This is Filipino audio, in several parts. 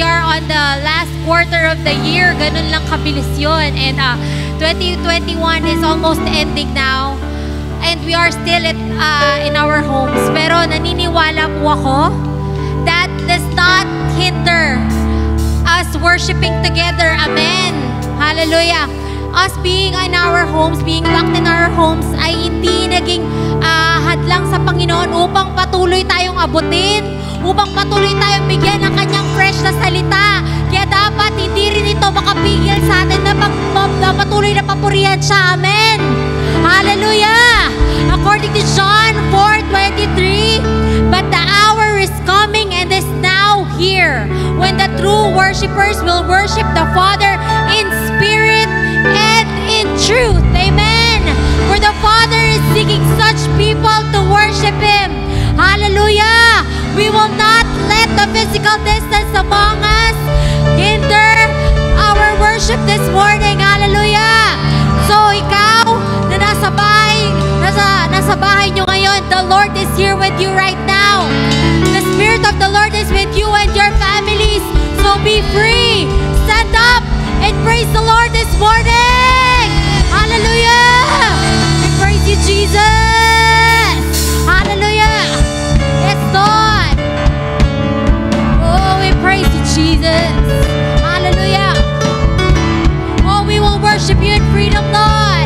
we are on the last quarter of the year. Ganun lang kabilis yun. And 2021 is almost ending now. And we are still in our homes. Pero naniniwala po ako that does not hinder us worshiping together. Amen. Hallelujah. Us being in our homes, being locked in our homes, ay hindi naging hadlang sa Panginoon upang patuloy tayong abutin, upang patuloy tayong bigyan ng kanyang fresh na salita. Kaya dapat hindi rin ito makapigil sa atin na patuloy na papurihan siya. Amen. Hallelujah. According to John 4:23, but the hour is coming and is now here when the true worshipers will worship the Father in spirit and in truth. Amen. For the Father is seeking such people to worship Him. Hallelujah. We will not let the physical distance among us hinder our worship this morning. Hallelujah. So ikaw na nasa bahay nyo ngayon, the Lord is here with you right now. The Spirit of the Lord is with you and your families. So be free. Stand up and praise the Lord this morning. Hallelujah. We praise you, Jesus. Hallelujah. Yes, Lord. Oh, we praise you, Jesus. Hallelujah. Oh, we will worship you in freedom, Lord.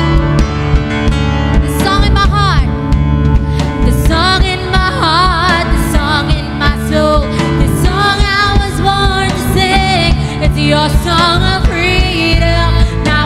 The song in my heart. The song in my heart. The song in my soul. The song I was born to sing. It's your song of freedom. Now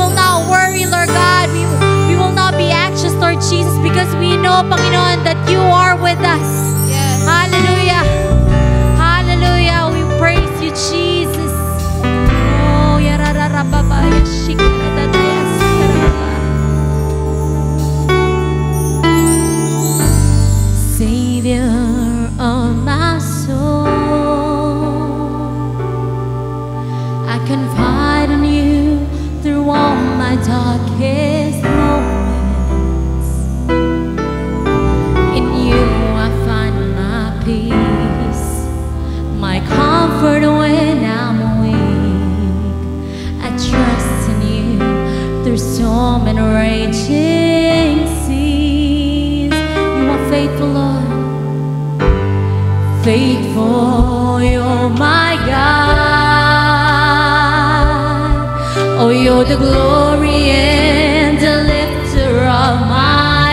will not worry, Lord God. We will not be anxious, Lord Jesus, because we know, Panginoon, that you are with us. Yes. Hallelujah. Hallelujah. We praise you, Jesus. Oh, yarararababa, yashikaradadaya, sikarababa. Savior of my soul, I confide in you through all my darkest moments. In you I find my peace, my comfort when I'm weak. I trust in you through storm and raging seas. You are faithful, Lord. Faithful, you're my God. Oh, you're the glory and the lifter of my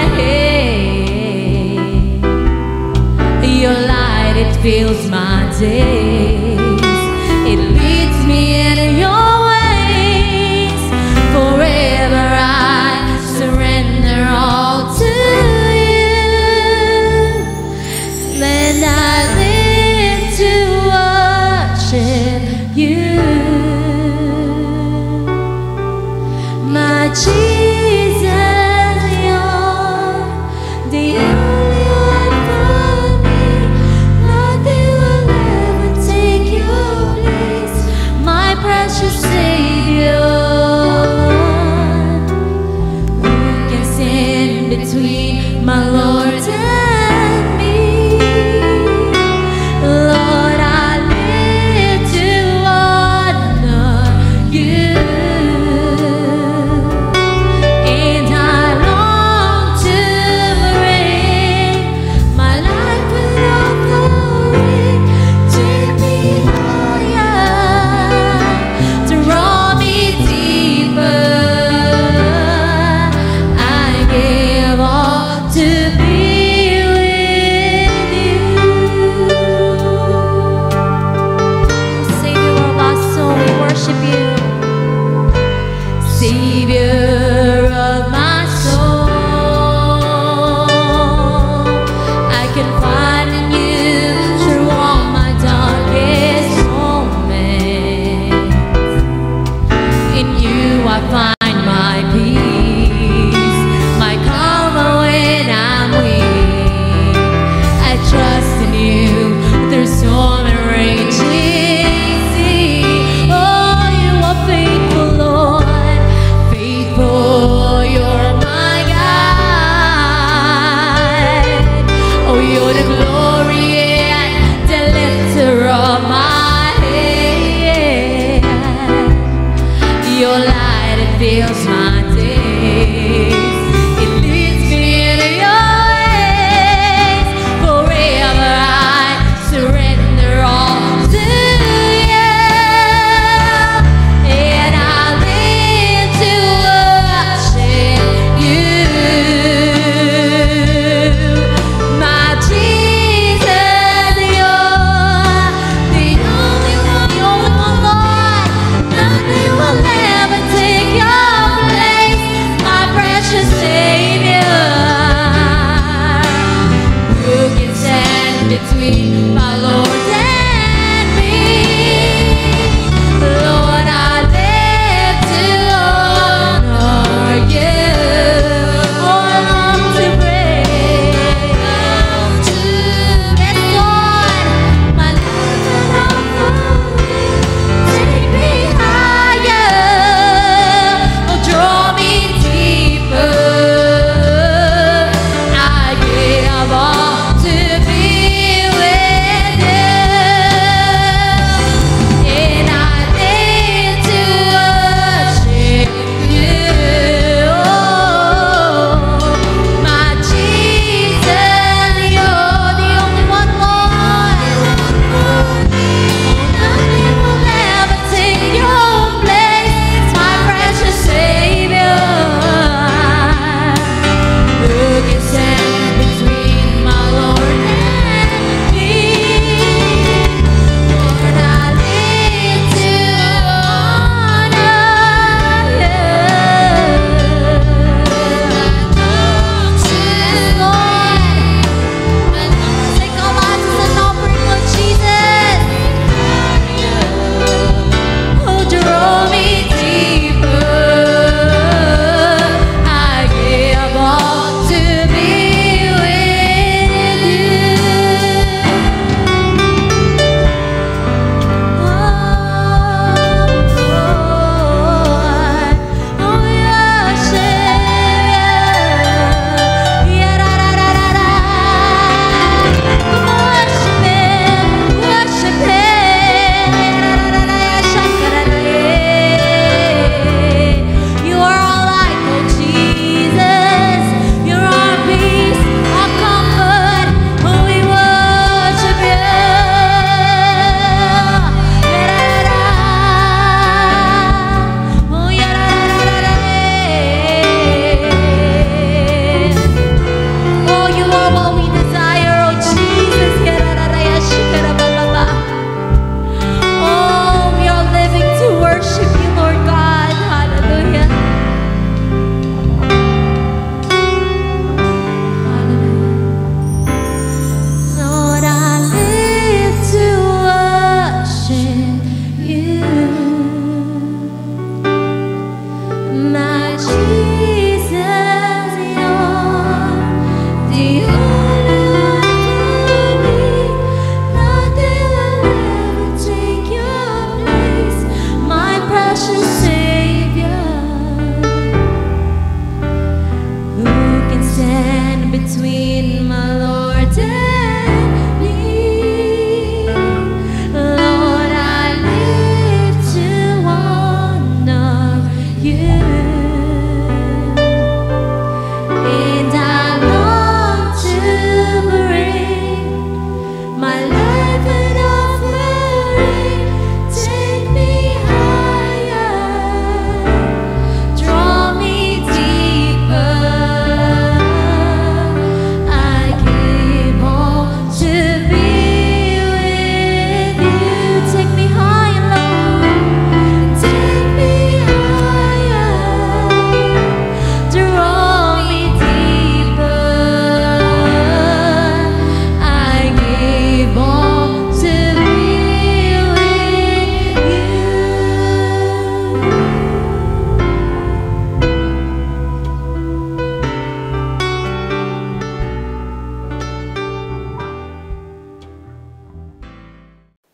head. Your light, it fills my days. It leads me in your ways. Forever I surrender all to you. Then I live to worship you, my Jesus. You're the only one for me. Nothing will ever take your place, my precious Savior. Who can stand between my Lord and me? Lord, I live to honor you, and I long to bring my life with offering. Take me higher, draw me deeper. I give all to be with you. Savior of our soul, we worship you. Savior of my soul, I confide in you through all my darkest moments. In you I find my peace, my comfort when I'm weak. I trust in you through storm and raging sea. Oh, you are faithful, Lord. Faithful, you're my God. Oh, you're the glory and the lifter of my head. Your light, it fills my days. It leads me in your ways. Forever I surrender all to you, and I live to worship you, my Jesus. You're the only one, Lord. Nothing will ever take your place, my precious Savior. Who can stand between my Lord and me? Lord, I live to honor you. Oh, I long to praise, yes, Lord, my life and offering. Take me higher, oh, draw me deeper. I give all to be with you.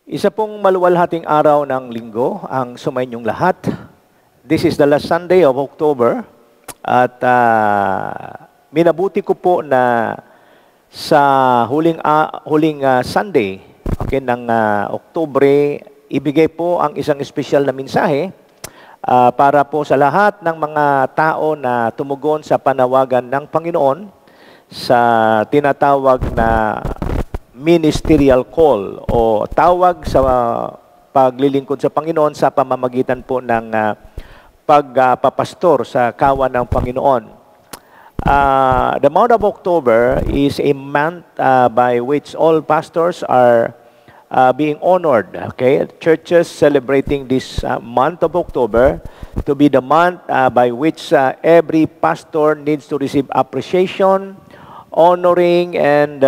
Isa pong maluwalhating araw ng linggo ang sumainyong lahat. This is the last Sunday of October at minabuti ko po na sa huling Sunday ng Oktubre, ibigay po ang isang espesyal na mensahe para po sa lahat ng mga tao na tumugon sa panawagan ng Panginoon sa tinatawag na ministerial call o tawag sa paglilingkod sa Panginoon sa pamamagitan po ng pagpapastor sa kawan ng Panginoon. The month of October is a month by which all pastors are being honored. Okay, churches celebrating this month of October to be the month by which every pastor needs to receive appreciation, honoring, and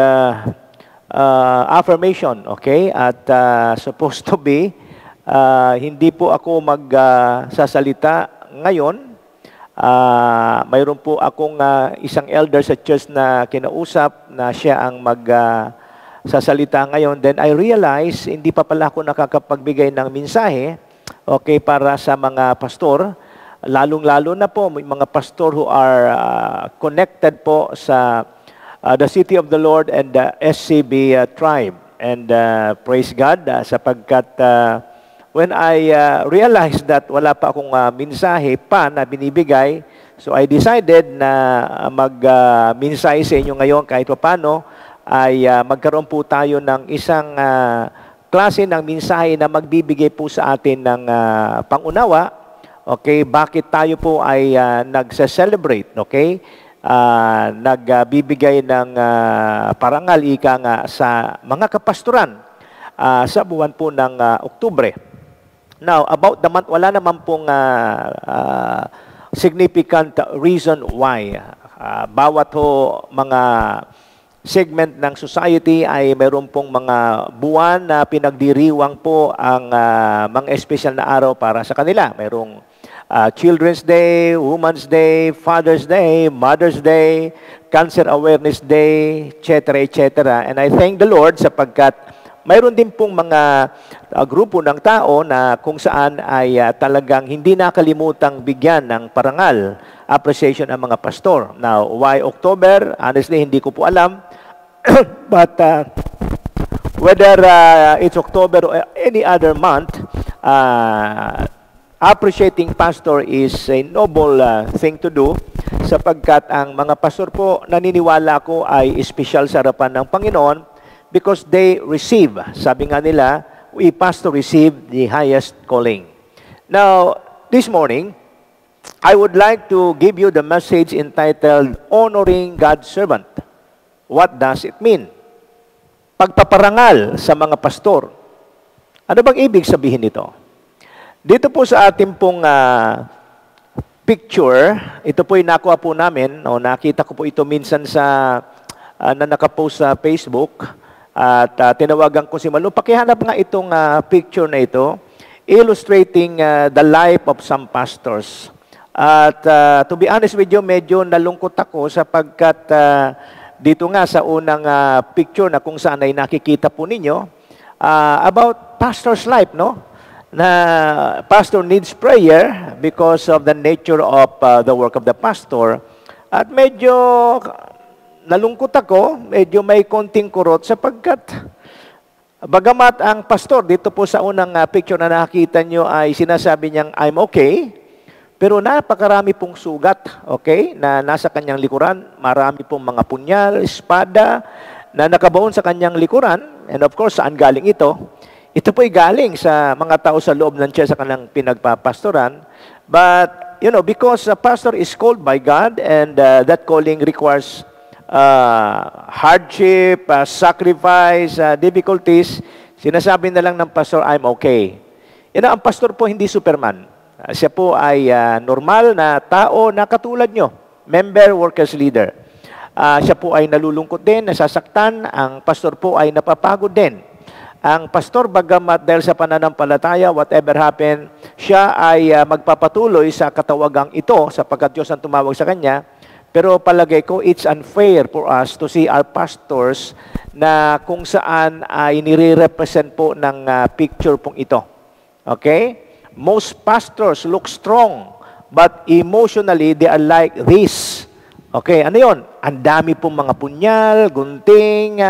affirmation, okay? At supposed to be, hindi po ako magsasalita ngayon. Mayroon po akong isang elder sa church na kinausap na siya ang magsasalita ngayon. Then I realize, hindi pa pala ako nakakapagbigay ng mensahe, okay, para sa mga pastor. Lalong-lalo na po, may mga pastor who are connected po sa the City of the Lord and the SCB tribe. And praise God, sapagkat when I realized that wala pa akong mensahe pa na binibigay, so I decided na mag-mensahe sa inyo ngayon kahit paano ay magkaroon po tayo ng isang klase ng mensahe na magbibigay po sa atin ng pangunawa, okay, bakit tayo po ay nagse-celebrate, okay? Nagbibigay ng parangal ika nga sa mga kapastoran sa buwan po ng Oktubre. Now, about the month, wala naman pong significant reason why. Bawat ho mga segment ng society ay mayroon pong mga buwan na pinagdiriwang po ang mga espesyal na araw para sa kanila. Mayroong Children's Day, Women's Day, Father's Day, Mother's Day, Cancer Awareness Day, etc., etc. And I thank the Lord sapagkat mayroon din pong mga grupo ng tao na kung saan ay talagang hindi nakalimutang bigyan ng parangal, appreciation ang mga pastor. Now, why October? Honestly, hindi ko po alam. But whether it's October or any other month, appreciating pastor is a noble thing to do sapagkat ang mga pastor po, naniniwala ko ay espesyal sa harapan ng Panginoon because they receive, sabi nga nila, we pastor receive the highest calling. Now, this morning, I would like to give you the message entitled, Honoring God's Servant. What does it mean? Pagpaparangal sa mga pastor. Ano bang ibig sabihin nito? Dito po sa ating pong picture, ito po yung nakuha po namin, o nakita ko po ito minsan sa na nakapost sa Facebook, at tinawagan ko si Malu, pakihanap nga itong picture na ito, illustrating the life of some pastors. At to be honest with you, medyo nalungkot ako sapagkat dito nga sa unang picture na kung saan ay nakikita po ninyo, about pastor's life, no? Na pastor needs prayer because of the nature of the work of the pastor. At medyo nalungkot ako, medyo may konting kurot sapagkat bagamat ang pastor dito po sa unang picture na nakita nyo ay sinasabi niyang I'm okay, pero napakarami pong sugat, okay, na nasa kanyang likuran. Marami pong mga punyal, espada na nakabaon sa kanyang likuran. And of course, saan galing ito? Ito po'y galing sa mga tao sa loob ng church sa kanilang pinagpapastoran. But, you know, because a pastor is called by God and that calling requires hardship, sacrifice, difficulties, sinasabi na lang ng pastor, I'm okay. You know, ang pastor po hindi Superman. Siya po ay normal na tao na katulad nyo, member, workers, leader. Siya po ay nalulungkot din, nasasaktan. Ang pastor po ay napapagod din. Ang pastor, bagamat dahil sa pananampalataya, whatever happen, siya ay magpapatuloy sa katawagang ito sapagkat Diyos ang tumawag sa kanya. Pero palagay ko, it's unfair for us to see our pastors na kung saan ay nire-represent po ng picture pong ito. Okay? Most pastors look strong, but emotionally, they are like this. Okay, ano yun? Ang dami pong mga punyal, gunting,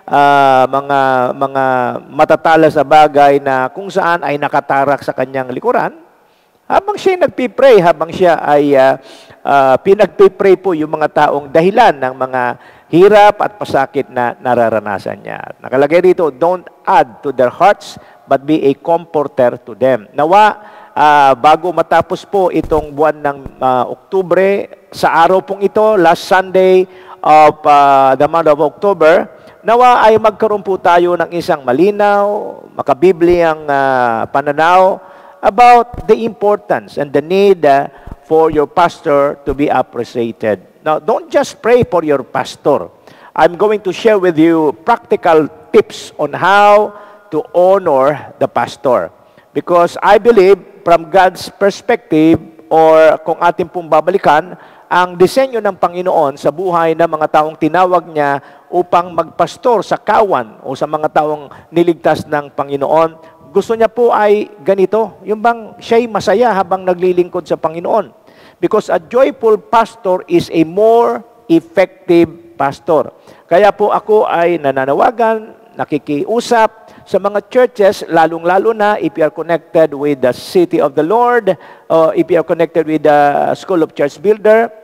mga matatalas na bagay na kung saan ay nakatarak sa kanyang likuran. Habang siya nagpipray, habang siya ay pinagpipray po yung mga taong dahilan ng mga hirap at pasakit na nararanasan niya. Nakalagay dito, don't add to their hearts, but be a comforter to them. Nawa, bago matapos po itong buwan ng Oktubre, sa araw pong ito, last Sunday of the month of October, nawa ay magkaroon po tayo ng isang malinaw, makabibliyang pananaw about the importance and the need for your pastor to be appreciated. Now, don't just pray for your pastor. I'm going to share with you practical tips on how to honor the pastor. Because I believe, from God's perspective, or kung ating pong babalikan, ang disenyo ng Panginoon sa buhay ng mga taong tinawag niya upang magpastor sa kawan o sa mga taong niligtas ng Panginoon, gusto niya po ay ganito, yung bang siya'y masaya habang naglilingkod sa Panginoon. Because a joyful pastor is a more effective pastor. Kaya po ako ay nananawagan, nakikiusap sa mga churches, lalong-lalo na if you are connected with the City of the Lord, if you are connected with the School of Church Builder,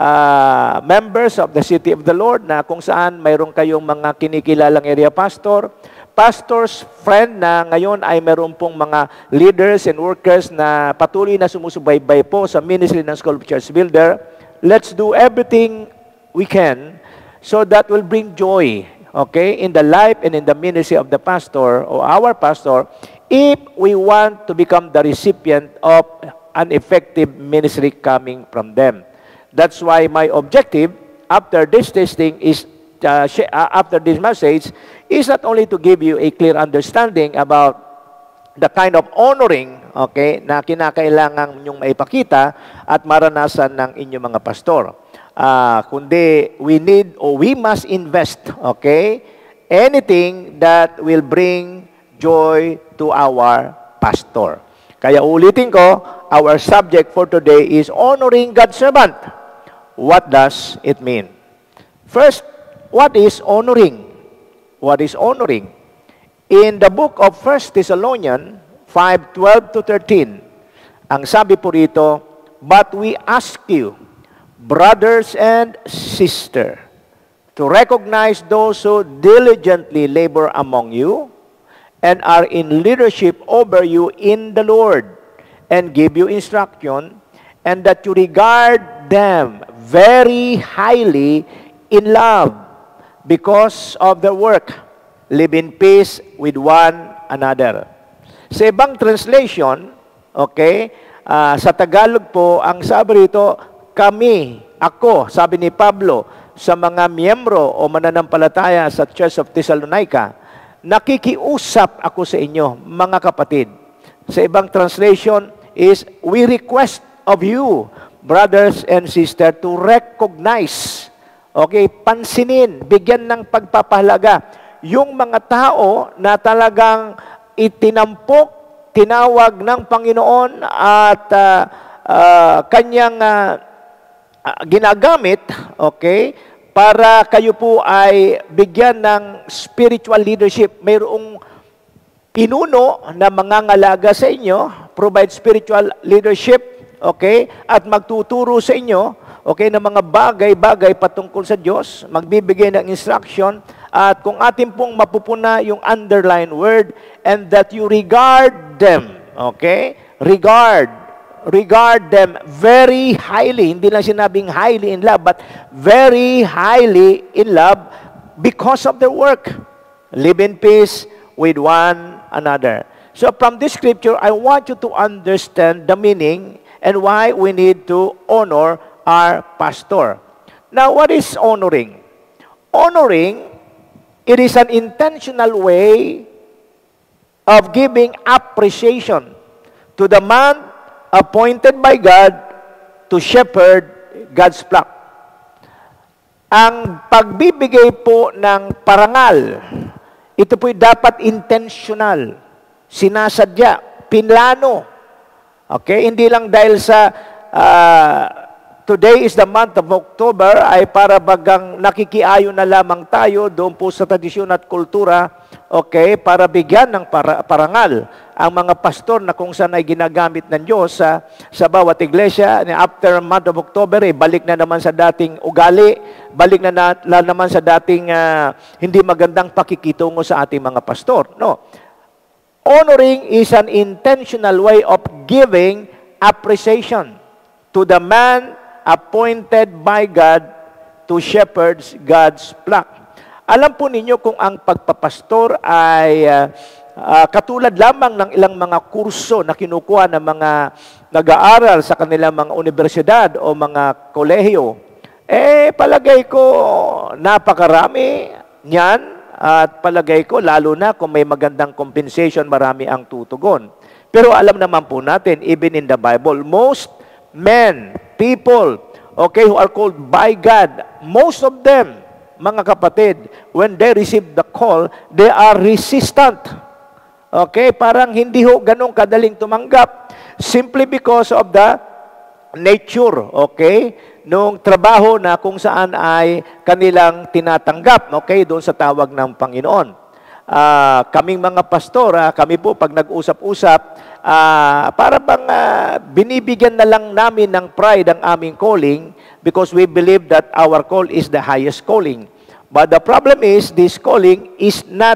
members of the City of the Lord, na kung saan mayroon kayong mga kinikilalang area pastor, pastor's friend na ngayon ay meron pong mga leaders and workers na patuloy na sumusubaybay po sa ministry ng School of Church Builder. Let's do everything we can so that will bring joy, okay, in the life and in the ministry of the pastor or our pastor, if we want to become the recipient of an effective ministry coming from them. That's why my objective after this testing is after this message is not only to give you a clear understanding about the kind of honoring, okay, na kinakailangan ninyong maipakita at maranasan ng inyong mga pastor. Kundi we need or we must invest, okay, anything that will bring joy to our pastor. Kaya ulitin ko, our subject for today is honoring God's servant. What does it mean? First, what is honoring? What is honoring? In the book of 1 Thessalonians 5:12 to 13, ang sabi po rito, but we ask you, brothers and sisters, to recognize those who diligently labor among you and are in leadership over you in the Lord and give you instruction, and that you regard them very highly in love because of their work. Live in peace with one another. Sa ibang translation, okay, sa Tagalog po, ang sabi rito, kami, ako, sabi ni Pablo, sa mga miyembro o mananampalataya sa Church of Thessalonica, nakikiusap ako sa inyo, mga kapatid. Sa ibang translation is, we request of you, brothers and sisters, to recognize, okay, pansinin, bigyan ng pagpapahalaga, yung mga tao na talagang itinampok, tinawag ng Panginoon at kanyang ginagamit, okay, para kayo po ay bigyan ng spiritual leadership. Mayroong pinuno na mangangalaga sa inyo, provide spiritual leadership, okay, at magtuturo sa inyo, okay, ng mga bagay-bagay patungkol sa Diyos, magbibigay ng instruction, at kung atin pong mapupuna yung underline word, and that you regard them, okay, regard them very highly, hindi lang sinabing highly in love, but very highly in love because of their work. Live in peace with one another. So from this scripture, I want you to understand the meaning and why we need to honor our pastor. Now, what is honoring? Honoring, it is an intentional way of giving appreciation to the man appointed by God to shepherd God's flock. Ang pagbibigay po ng parangal, ito po'y dapat intentional, sinasadya, pinlano. Okay? Hindi lang dahil sa today is the month of October ay para bagang nakikiayo na lamang tayo doon po sa tradisyon at kultura, okay, para bigyan ng parangal ang mga pastor na kung saan ay ginagamit ng Diyos sa bawat iglesia. After month of October, balik na naman sa dating ugali, balik na naman sa dating hindi magandang pakikitungo sa ating mga pastor. No. Honoring is an intentional way of giving appreciation to the man appointed by God to shepherd God's flock. Alam po ninyo kung ang pagpapastor ay katulad lamang ng ilang mga kurso na kinukuha ng mga nag-aaral sa kanilang mga universidad o mga kolehiyo, palagay ko napakarami niyan at palagay ko lalo na kung may magandang compensation, marami ang tutugon. Pero alam naman po natin, even in the Bible, most men, people, okay, who are called by God, most of them, mga kapatid, when they receive the call, they are resistant. Okay, parang hindi ho ganun kadaling tumanggap simply because of the nature, okay, nung trabaho na kung saan ay kanilang tinatanggap, okay, doon sa tawag ng Panginoon. Kaming mga pastor, kami po pag nag-usap-usap, para bang binibigyan na lang namin ng pride ang aming calling because we believe that our call is the highest calling. But the problem is, this calling is not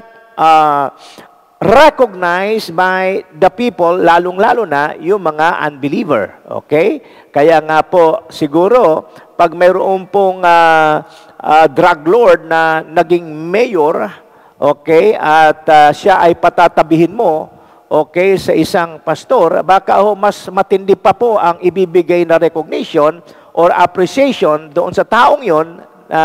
recognized by the people, lalong-lalo na yung mga unbeliever. Okay? Kaya nga po, siguro, pag mayroon pong drug lord na naging mayor, okay, at siya ay patatabihin mo, okay, sa isang pastor, baka mas matindi pa po ang ibibigay na recognition or appreciation doon sa taong yon,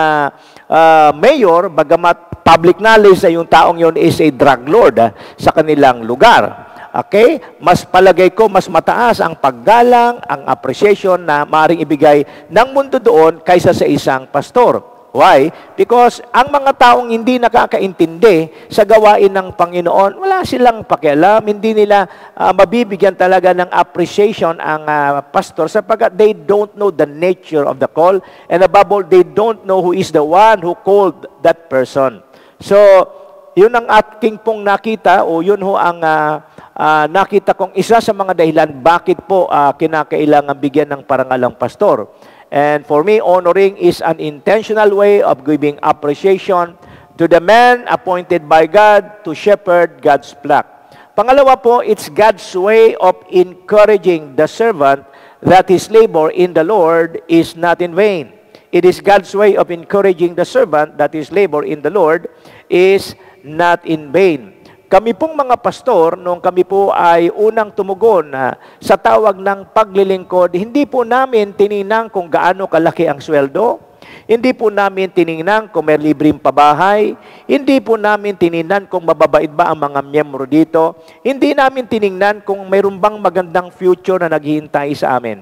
mayor, bagamat public knowledge na yung taong yon is a drug lord sa kanilang lugar. Okay? Mas palagay ko, mas mataas ang paggalang, ang appreciation na maaaring ibigay ng mundo doon kaysa sa isang pastor. Why? Because ang mga taong hindi nakakaintindi sa gawain ng Panginoon, wala silang pakialam, hindi nila mabibigyan talaga ng appreciation ang pastor sapagkat they don't know the nature of the call, and above all, they don't know who is the one who called that person. So, yun ang aking pong nakita, o yun ho ang nakita kong isa sa mga dahilan bakit po kinakailangan bigyan ng parangalang pastor. And for me, honoring is an intentional way of giving appreciation to the man appointed by God to shepherd God's flock. Pangalawa po, it's God's way of encouraging the servant that his labor in the Lord is not in vain. It is God's way of encouraging the servant that his labor in the Lord is not in vain. Kami pong mga pastor, nung kami po ay unang tumugon sa tawag ng paglilingkod, hindi po namin tiningnan kung gaano kalaki ang sweldo, hindi po namin tiningnan kung may libreng pabahay, hindi po namin tiningnan kung mababait ba ang mga miyembro dito, hindi namin tiningnan kung mayroon bang magandang future na naghihintay sa amin.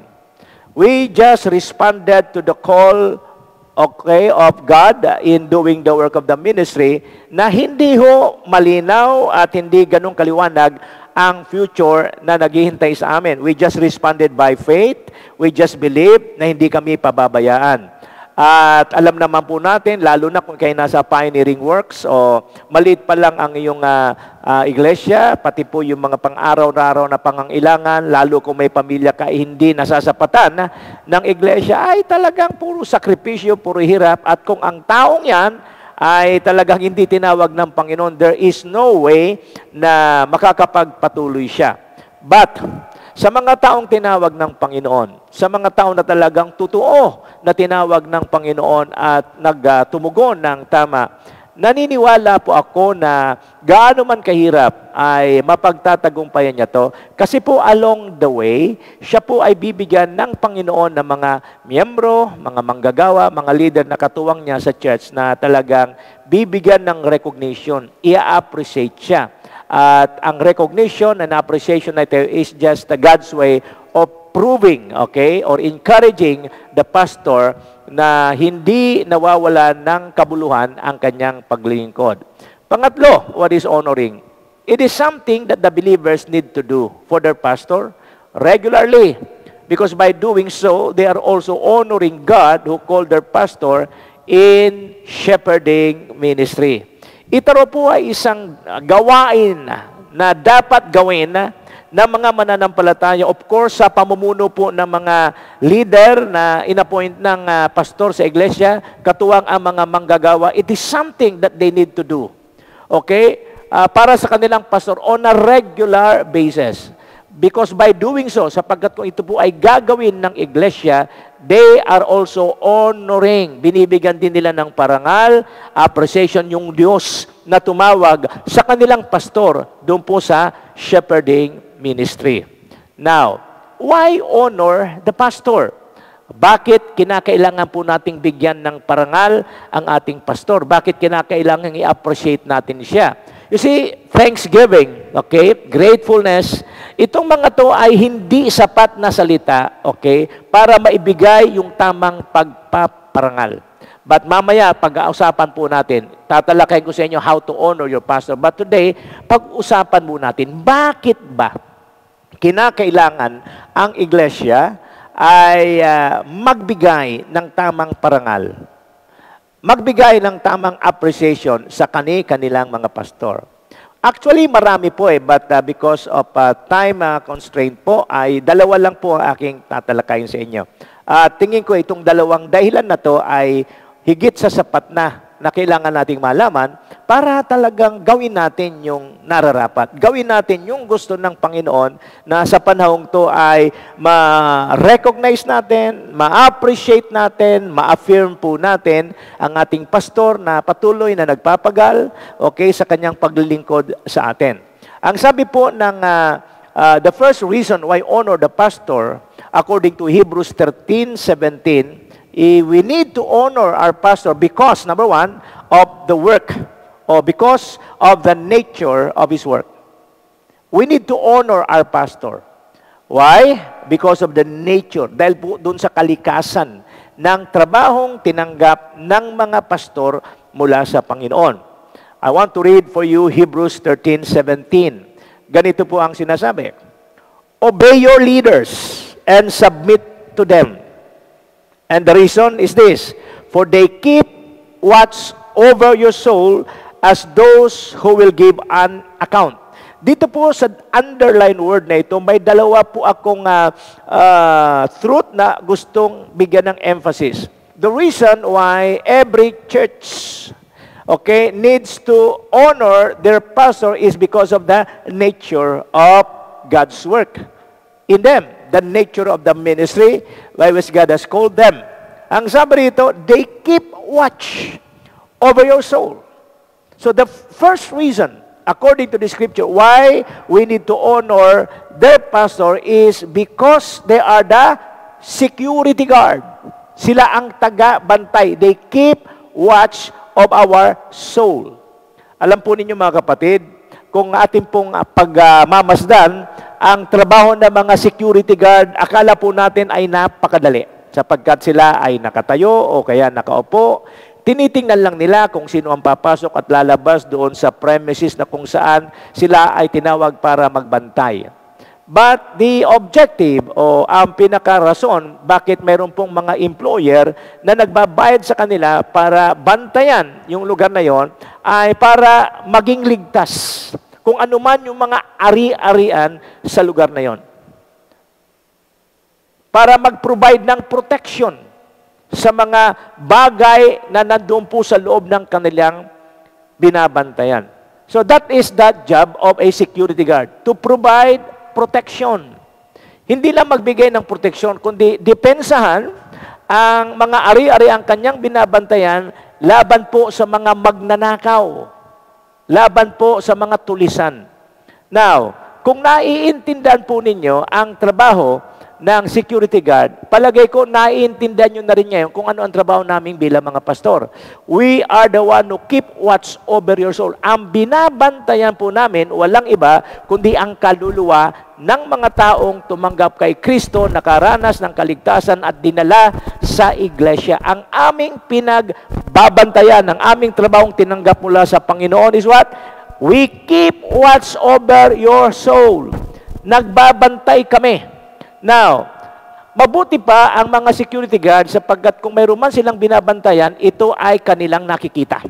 We just responded to the call, okay, of God in doing the work of the ministry na hindi ho malinaw at hindi ganun kaliwanag ang future na naghihintay sa amin. We just responded by faith. We just believe na hindi kami pababayaan. At alam naman po natin, lalo na kung kayo nasa pioneering works o maliit pa lang ang iyong iglesia, pati po yung mga pang-araw-araw na pangangailangan, lalo kung may pamilya ka hindi nasasapatan ng iglesia, ay talagang puro sakripisyo, puro hirap. At kung ang taong yan ay talagang hindi tinawag ng Panginoon, there is no way na makakapagpatuloy siya. But sa mga taong tinawag ng Panginoon, sa mga taong na talagang totoo na tinawag ng Panginoon at nagtumugon ng tama, naniniwala po ako na gaano man kahirap ay mapagtatagumpayan niya to. Kasi po along the way, siya po ay bibigyan ng Panginoon ng mga miyembro, mga manggagawa, mga leader na katuwang niya sa church na talagang bibigyan ng recognition, i-appreciate siya. At ang recognition and appreciation na ito is just God's way of proving, okay, or encouraging the pastor na hindi nawawala ng kabuluhan ang kanyang paglilingkod. Pangatlo, what is honoring? It is something that the believers need to do for their pastor regularly. Because by doing so, they are also honoring God who called their pastor in shepherding ministry. Ito po ay isang gawain na dapat gawin ng mga mananampalataya. Of course, sa pamumuno po ng mga leader na inappoint ng pastor sa iglesia, katuwang ang mga manggagawa, it is something that they need to do. Okay? Para sa kanilang pastor on a regular basis. Because by doing so, sapagkat kung ito po ay gagawin ng iglesia, they are also honoring. Binibigyan din nila ng parangal, appreciation yung Diyos na tumawag sa kanilang pastor doon po sa shepherding ministry. Now, why honor the pastor? Bakit kinakailangan po nating bigyan ng parangal ang ating pastor? Bakit kinakailangan i-appreciate natin siya? You see, thanksgiving, okay, gratefulness, itong mga to ay hindi sapat na salita, okay, para maibigay yung tamang pagpaparangal. But mamaya, pag-ausapan po natin, tatalakayin ko sa inyo how to honor your pastor. But today, pag-usapan po natin, bakit ba kinakailangan ang iglesia ay magbigay ng tamang parangal? Magbigay ng tamang appreciation sa kanilang mga pastor. Actually, marami po but because of time constraint po, ay dalawa lang po ang aking tatalakayin sa inyo. Tingin ko itong dalawang dahilan na to ay higit sa sapat na kailangan nating malaman para talagang gawin natin yung nararapat. Gawin natin yung gusto ng Panginoon na sa panahong to ay ma-recognize natin, ma-appreciate natin, ma-affirm po natin ang ating pastor na patuloy na nagpapagal, okay, sa kanyang paglilingkod sa atin. Ang sabi po ng the first reason why honor the pastor, according to Hebrews 13:17, we need to honor our pastor because, number one, of the work, or because of the nature of his work. We need to honor our pastor. Why? Because of the nature. Dahil po dun sa kalikasan ng trabahong tinanggap ng mga pastor mula sa Panginoon. I want to read for you Hebrews 13:17. Ganito po ang sinasabi. Obey your leaders and submit to them. And the reason is this, for they keep watch over your soul as those who will give an account. Dito po sa underline word na ito, may dalawa po akong truth na gustong bigyan ng emphasis. The reason why every church, okay, needs to honor their pastor is because of the nature of God's work in them. The nature of the ministry by which God has called them. Ang sabi rito, they keep watch over your soul. So the first reason, according to the scripture, why we need to honor their pastor is because they are the security guard. Sila ang taga-bantay. They keep watch of our soul. Alam po ninyo mga kapatid, kung ating pong pagmamasdan, ang trabaho ng mga security guard, akala po natin ay napakadali. Sapagkat sila ay nakatayo o kaya nakaupo, tinitingnan lang nila kung sino ang papasok at lalabas doon sa premises na kung saan sila ay tinawag para magbantay. But the objective o ang pinakarason bakit mayroon pong mga employer na nagbabayad sa kanila para bantayan yung lugar na yon ay para maging ligtas kung ano man yung mga ari-arian sa lugar na yon. Para mag-provide ng protection sa mga bagay na nandoon po sa loob ng kanilang binabantayan. So that is the job of a security guard, to provide protection. Hindi lang magbigay ng protection, kundi depensahan ang mga ari-ari ang kanyang binabantayan laban po sa mga magnanakaw. Laban po sa mga tulisan. Now, kung naiintindihan po ninyo ang trabaho ng security guard, palagay ko naiintindihan nyo na rin ngayon kung ano ang trabaho namin bilang mga pastor. We are the one who keep watch over your soul. Ang binabantayan po namin, walang iba, kundi ang kaluluwa ng mga taong tumanggap kay Kristo, nakaranas ng kaligtasan at dinala sa iglesia. Ang aming pinagbabantayan, ang aming trabahong tinanggap mula sa Panginoon is what? We keep watch over your soul. Nagbabantay kami. Now, mabuti pa ang mga security guards sapagkat kung mayroon man silang binabantayan, ito ay kanilang nakikita.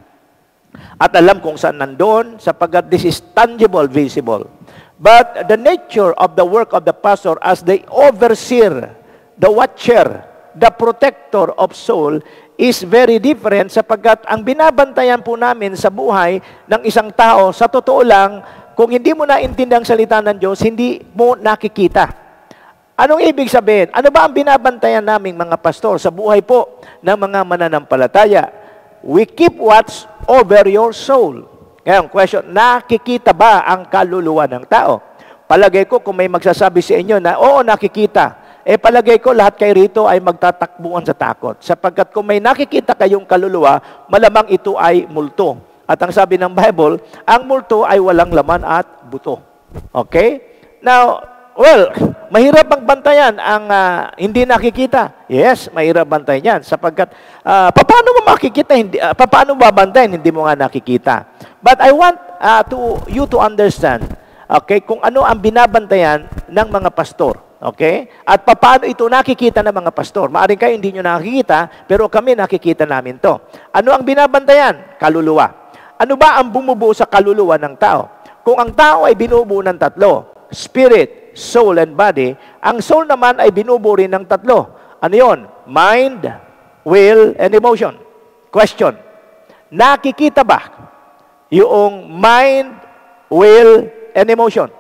At alam kung saan nandun sapagkat this is tangible, visible. But the nature of the work of the pastor as the overseer, the watcher, the protector of soul is very different sapagkat ang binabantayan po namin sa buhay ng isang tao, sa totoo lang, kung hindi mo naintindihan ang salita ng Diyos, hindi mo nakikita. Anong ibig sabihin? Ano ba ang binabantayan naming mga pastor sa buhay po ng mga mananampalataya? We keep watch over your soul. Ngayon, question, nakikita ba ang kaluluwa ng tao? Palagay ko kung may magsasabi sa inyo na, oo, nakikita. Palagay ko lahat kayo rito ay magtatakbuhan sa takot. Sapagkat kung may nakikita kayong kaluluwa, malamang ito ay multo. At ang sabi ng Bible, ang multo ay walang laman at buto. Okay? Now, well, mahirap ang bantayan ang hindi nakikita. Yes, mahirap bantayan yan. Sapagkat, paano mo makikita, paano babantayan, hindi mo nga nakikita. But I want you to understand, okay, kung ano ang binabantayan ng mga pastor. Okay? At paano ito nakikita ng mga pastor. Maaring kayo hindi nyo nakikita, pero kami nakikita namin to. Ano ang binabantayan? Kaluluwa. Ano ba ang bumubuo sa kaluluwa ng tao? Kung ang tao ay binubuo ng tatlo, spirit, soul, and body, ang soul naman ay binubuo rin ng tatlo. Ano yon? Mind, will, and emotion. Question, nakikita ba yung mind, will, and emotion?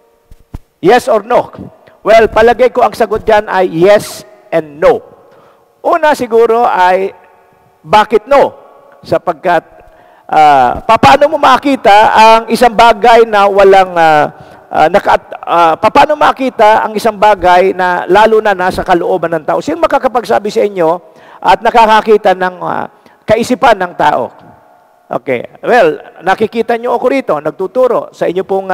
Yes or no? Well, palagay ko ang sagot dyan ay yes and no. Una siguro ay bakit no? Sapagkat paano mo makita ang isang bagay na walang paano makita ang isang bagay na lalo na nasa kalooban ng tao? Sino makakapagsabi sa inyo at nakakakita ng kaisipan ng tao? Okay. Well, nakikita nyo ako rito, nagtuturo sa inyo pong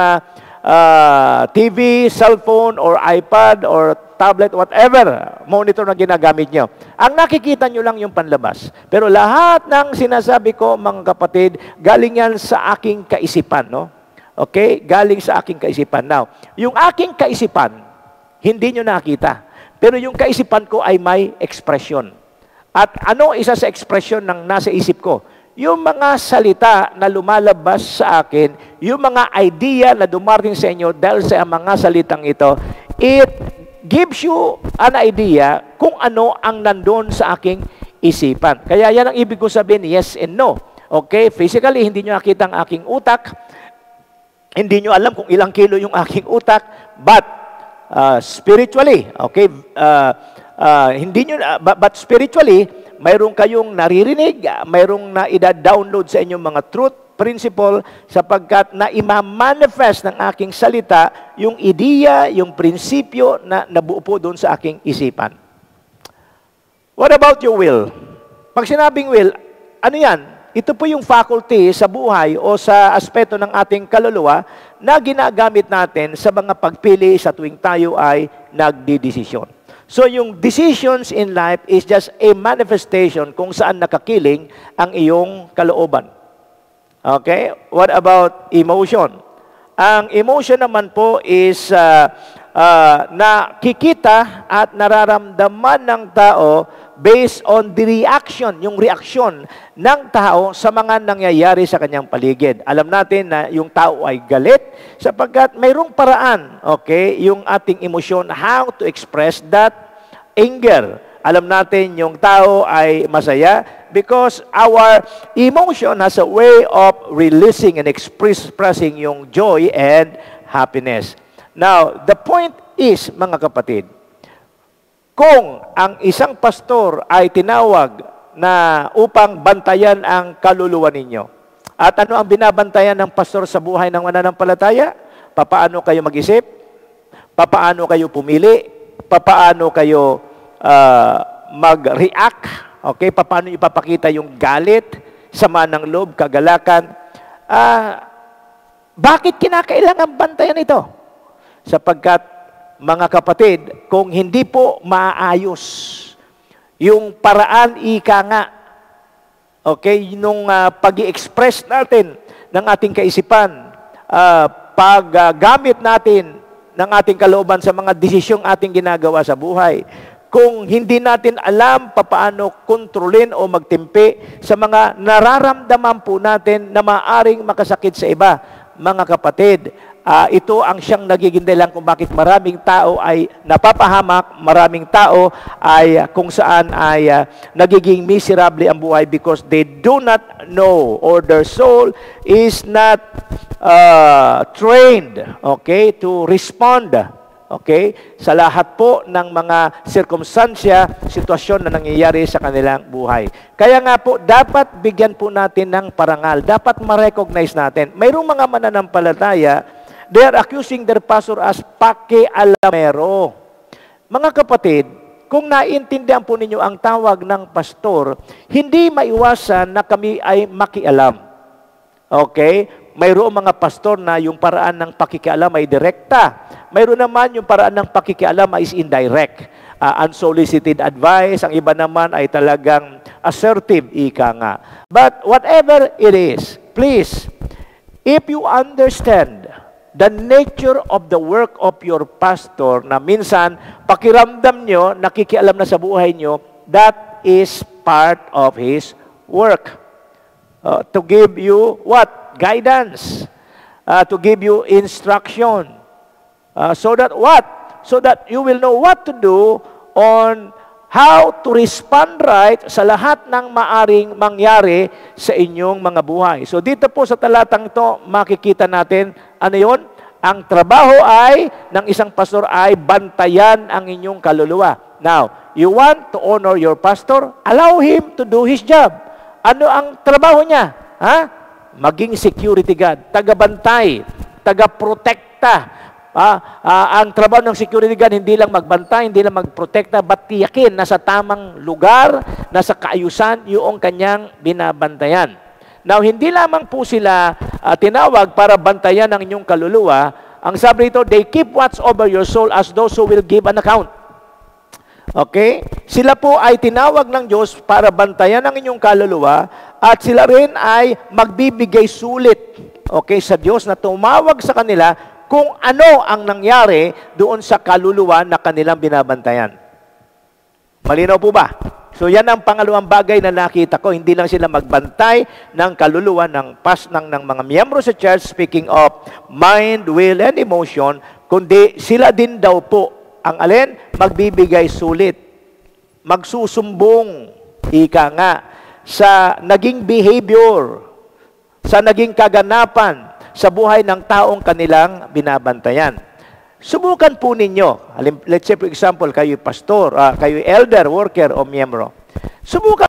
TV, cellphone, or iPad, or tablet, whatever monitor na ginagamit nyo. Ang nakikita nyo lang yung panlabas. Pero lahat ng sinasabi ko, mga kapatid, galing yan sa aking kaisipan, no? Okay? Galing sa aking kaisipan. Now, yung aking kaisipan, hindi nyo nakita. Pero yung kaisipan ko ay may expression. At ano isa sa expression ng nasa isip ko? Yung mga salita na lumalabas sa akin, yung mga idea na dumarating sa inyo dahil sa mga salitang ito, it gives you an idea kung ano ang nandun sa aking isipan. Kaya yan ang ibig ko sabihin, yes and no. Okay? Physically, hindi nyo nakita ang aking utak. Hindi nyo alam kung ilang kilo yung aking utak. But spiritually, okay? But spiritually, mayroong kayong naririnig, mayroong na ida-download sa inyong mga truth, principle, sapagkat na ima-manifest ng aking salita yung ideya, yung prinsipyo na nabuo po doon sa aking isipan. What about your will? Pag sinabing will, ano yan? Ito po yung faculty sa buhay o sa aspeto ng ating kaluluwa na ginagamit natin sa mga pagpili sa tuwing tayo ay nagdidesisyon. So yung decisions in life is just a manifestation kung saan nakakiling ang iyong kalooban. Okay? What about emotion? Ang emotion naman po is nakikita at nararamdaman ng tao based on the reaction, yung reaksyon ng tao sa mga nangyayari sa kanyang paligid. Alam natin na yung tao ay galit sapagkat mayroong paraan, okay, yung ating emosyon, how to express that anger. Alam natin yung tao ay masaya because our emotion has a way of releasing and expressing yung joy and happiness. Now, the point is, mga kapatid, kung ang isang pastor ay tinawag na upang bantayan ang kaluluwa ninyo, at ano ang binabantayan ng pastor sa buhay ng mananampalataya? Papaano kayo mag-isip? Papaano kayo pumili? Papaano kayo mag-react? Okay? Papaano ipapakita yung galit, sama ng loob, kagalakan? Bakit kinakailangan bantayan ito? Sapagkat, mga kapatid, kung hindi po maayos yung paraan ika nga, okay, nung pag-i-express natin ng ating kaisipan, paggamit natin ng ating kalooban sa mga desisyong ating ginagawa sa buhay, kung hindi natin alam paano kontrolin o magtimpi sa mga nararamdaman po natin na maaring makasakit sa iba, mga kapatid, ito ang siyang nagiging dahilan kung bakit maraming tao ay napapahamak, maraming tao ay kung saan ay nagiging miserable ang buhay because they do not know or their soul is not trained, okay, to respond, okay, sa lahat po ng mga sirkumstansya, sitwasyon na nangyayari sa kanilang buhay. Kaya nga po, dapat bigyan po natin ng parangal. Dapat ma-recognize natin. Mayroong mga mananampalataya, they are accusing their pastor as pakialamero. Mga kapatid, kung naiintindihan po ninyo ang tawag ng pastor, hindi maiwasan na kami ay makialam. Okay? Mayroong mga pastor na yung paraan ng pakikialam ay direkta. Mayroon naman yung paraan ng pakikialam ay is indirect. Unsolicited advice. Ang iba naman ay talagang assertive, ika nga. But whatever it is, please, if you understand the nature of the work of your pastor, na minsan pakiramdam nyo, nakikialam na sa buhay nyo, that is part of his work. To give you what? Guidance. To give you instruction. So that what? So that you will know what to do on how to respond right sa lahat ng maaring mangyari sa inyong mga buhay. So dito po sa talatang ito, makikita natin, ano yun? Ang trabaho ay, ng isang pastor ay, bantayan ang inyong kaluluwa. Now, you want to honor your pastor? Allow him to do his job. Ano ang trabaho niya? Maging security guard, tagabantay, tagaprotekta. Ang trabaho ng security guard, hindi lang magbantay, hindi lang magprotekta, but tiyakin na sa tamang lugar, nasa kaayusan yung kanyang binabantayan. Now, hindi lamang po sila tinawag para bantayan ang inyong kaluluwa. Ang sabi rito, they keep watch over your soul as those who will give an account. Okay? Sila po ay tinawag ng Diyos para bantayan ang inyong kaluluwa at sila rin ay magbibigay sulit, okay, sa Diyos na tumawag sa kanila kung ano ang nangyari doon sa kaluluwa na kanilang binabantayan. Malinaw po ba? So yan ang pangalawang bagay na nakita ko. Hindi lang sila magbantay ng kaluluwa ng mga miyembro sa church, speaking of mind, will, and emotion, kundi sila din daw po ang alin? Magbibigay sulit. Magsusumbong, ika nga, sa naging behavior, sa naging kaganapan sa buhay ng taong kanilang binabantayan. Subukan po ninyo, let's say for example, kayo pastor, kayo elder, worker o miyembro. Subukan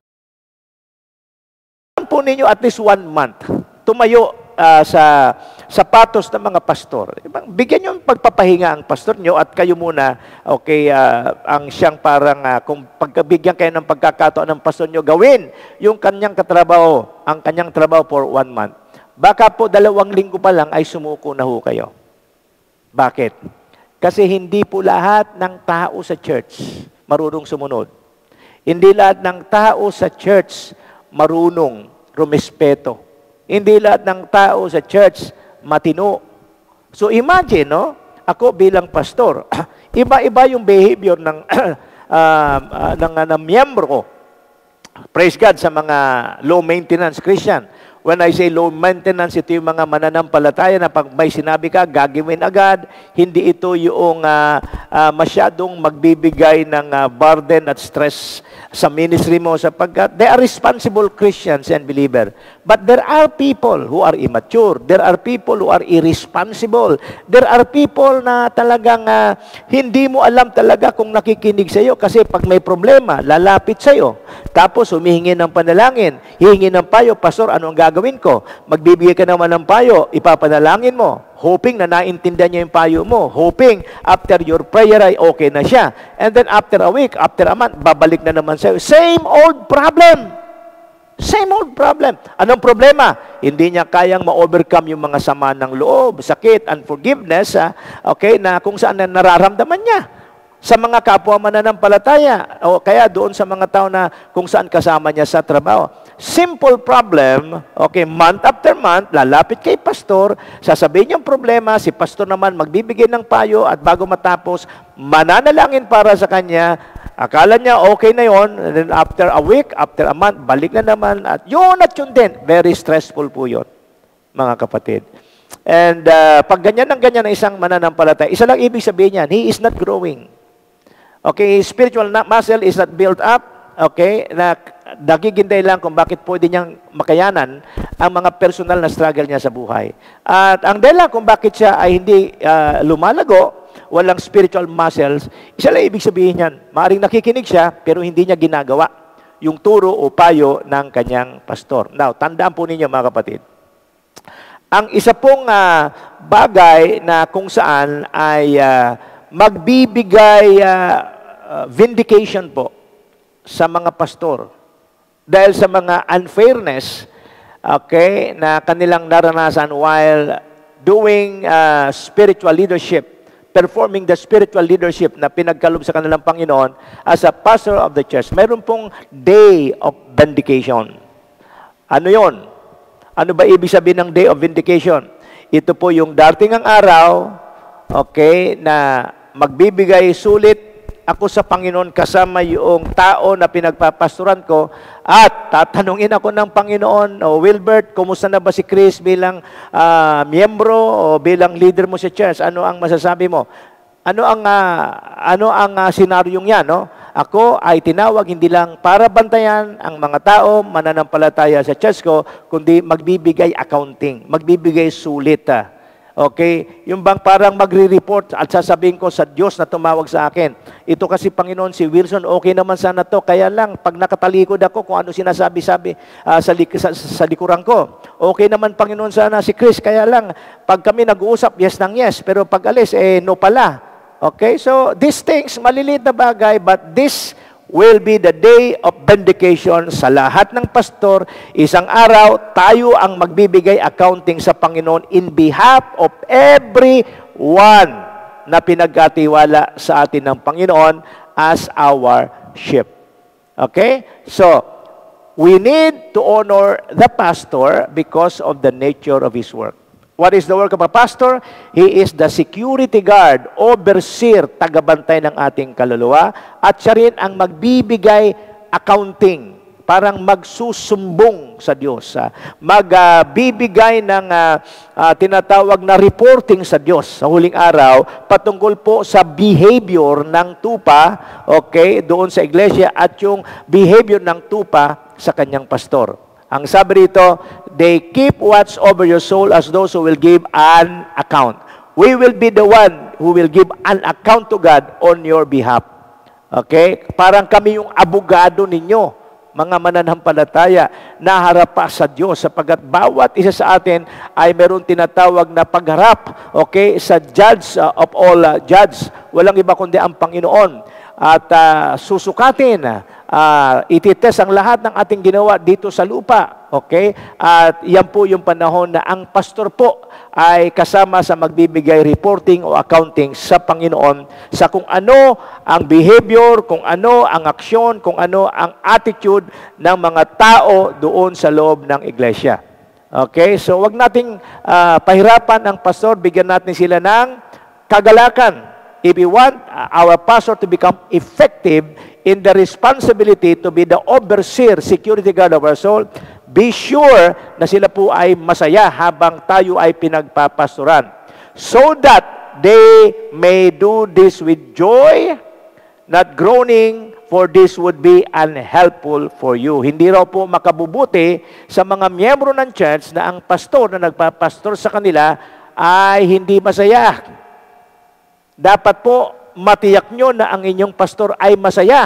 po ninyo at least 1 month tumayo sa sapatos ng mga pastor. Bigyan nyo ng pagpapahinga ang pastor nyo at kayo muna, okay, ang siyang parang, kung pagkabigyan kayo ng pagkakataon ng pastor nyo, gawin yung kanyang katrabaho, ang kanyang trabaho for 1 month. Baka po 2 linggo pa lang ay sumuko na ho kayo. Bakit? Kasi hindi po lahat ng tao sa church marunong sumunod. Hindi lahat ng tao sa church marunong rumespeto. Hindi lahat ng tao sa church matino. So imagine, no? Ako bilang pastor, iba-iba yung behavior ng miyembro ko. Praise God sa mga low maintenance Christian. When I say low maintenance, ito yung mga mananampalataya na pag may sinabi ka, gagawin agad. Hindi ito yung masyadong magbibigay ng burden at stress sa ministry mo sapagkat they are responsible Christians and believers. But there are people who are immature. There are people who are irresponsible. There are people na talagang hindi mo alam talaga kung nakikinig sa iyo kasi pag may problema, lalapit sa iyo. Tapos humihingi ng panalangin, hihingi ng payo, pastor, ano ang gagawin ko? Magbibigay ka naman ng payo, ipapanalangin mo, hoping na naintindihan niya yung payo mo, hoping after your prayer ay okay na siya. And then after a week, after a month, babalik na naman sa'yo. Same old problem. Same old problem. Anong problema? Hindi niya kayang ma-overcome yung mga sama ng loob, sakit, unforgiveness, okay, na kung saan na nararamdaman niya sa mga kapwa mananampalataya o kaya doon sa mga tao na kung saan kasama niya sa trabaho. Simple problem, okay, month after month, lalapit kay pastor, sasabihin yung problema, si pastor naman magbibigay ng payo at bago matapos, mananalangin para sa kanya. Akala niya okay na yon, and then after a week, after a month, balik na naman. At yun din. Very stressful po yun, mga kapatid. And pag ganyan ng isang mananampalataya, isa lang ibig sabihin niyan, he is not growing. Okay, his spiritual muscle is not built up. Okay, na nagigintay lang kung bakit pwede niyang makayanan ang mga personal na struggle niya sa buhay. At ang dahilan kung bakit siya ay hindi lumalago, walang spiritual muscles, isa lang ibig sabihin niyan, maaaring nakikinig siya, pero hindi niya ginagawa yung turo o payo ng kanyang pastor. Now, tandaan po ninyo mga kapatid, ang isa pong bagay na kung saan ay magbibigay vindication po sa mga pastor dahil sa mga unfairness, okay, na kanilang naranasan while doing spiritual leadership, performing the spiritual leadership na pinagkaloob sa kanilang Panginoon as a pastor of the church. Mayroon pong day of vindication. Ano yon? Ano ba ibig sabihin ng day of vindication? Ito po yung darating ang araw, okay, na magbibigay sulit ako sa Panginoon kasama yung tao na pinagpapastoran ko at tatanungin ako ng Panginoon, Wilbert, kumusta na ba si Chris bilang miyembro o bilang leader mo sa church? Ano ang masasabi mo? Ano ang senaryong yan, no? Ako ay tinawag hindi lang para bantayan ang mga tao mananampalataya sa church ko, kundi magbibigay accounting, magbibigay sulit. Okay? Yung bang parang magre-report at sasabihin ko sa Diyos na tumawag sa akin. Ito kasi Panginoon, si Wilson, okay naman sana to. Kaya lang, pag nakatalikod ako, kung ano sinasabi-sabi sa likuran ko. Okay naman Panginoon sana si Chris. Kaya lang, pag kami nag-uusap, yes nang yes. Pero pag alis, no pala. Okay? So, these things, maliliit na bagay, but this will be the day of vindication sa lahat ng pastor. Isang araw, tayo ang magbibigay accounting sa Panginoon in behalf of everyone na pinagkatiwala sa atin ng Panginoon as our sheep. Okay? So, we need to honor the pastor because of the nature of his work. What is the work of a pastor? He is the security guard, overseer, tagabantay ng ating kaluluwa, at siya rin ang magbibigay accounting, parang magsusumbong sa Diyos, magbibigay ng tinatawag na reporting sa Diyos sa huling araw patungkol po sa behavior ng tupa, okay, doon sa iglesia at yung behavior ng tupa sa kanyang pastor. Ang sabi rito, they keep watch over your soul as those who will give an account. We will be the one who will give an account to God on your behalf. Okay? Parang kami yung abogado ninyo, mga mananampalataya, na harap pa sa Diyos, sapagkat bawat isa sa atin ay meron tinatawag na pagharap, okay, sa judge of all judge. Walang iba kundi ang Panginoon. At susukatin, ititest ang lahat ng ating ginawa dito sa lupa. Okay? At yan po yung panahon na ang pastor po ay kasama sa magbibigay reporting o accounting sa Panginoon sa kung ano ang behavior, kung ano ang aksyon, kung ano ang attitude ng mga tao doon sa loob ng iglesia. Okay? So wag nating pahirapan ang pastor, bigyan natin sila ng kagalakan. If we want our pastor to become effective in the responsibility to be the overseer, security guard of our soul, be sure na sila po ay masaya habang tayo ay pinagpapastoran. So that they may do this with joy, not groaning, for this would be unhelpful for you. Hindi raw po makabubuti sa mga miyembro ng church na ang pastor na nagpapastor sa kanila ay hindi masaya. Dapat po matiyak nyo na ang inyong pastor ay masaya.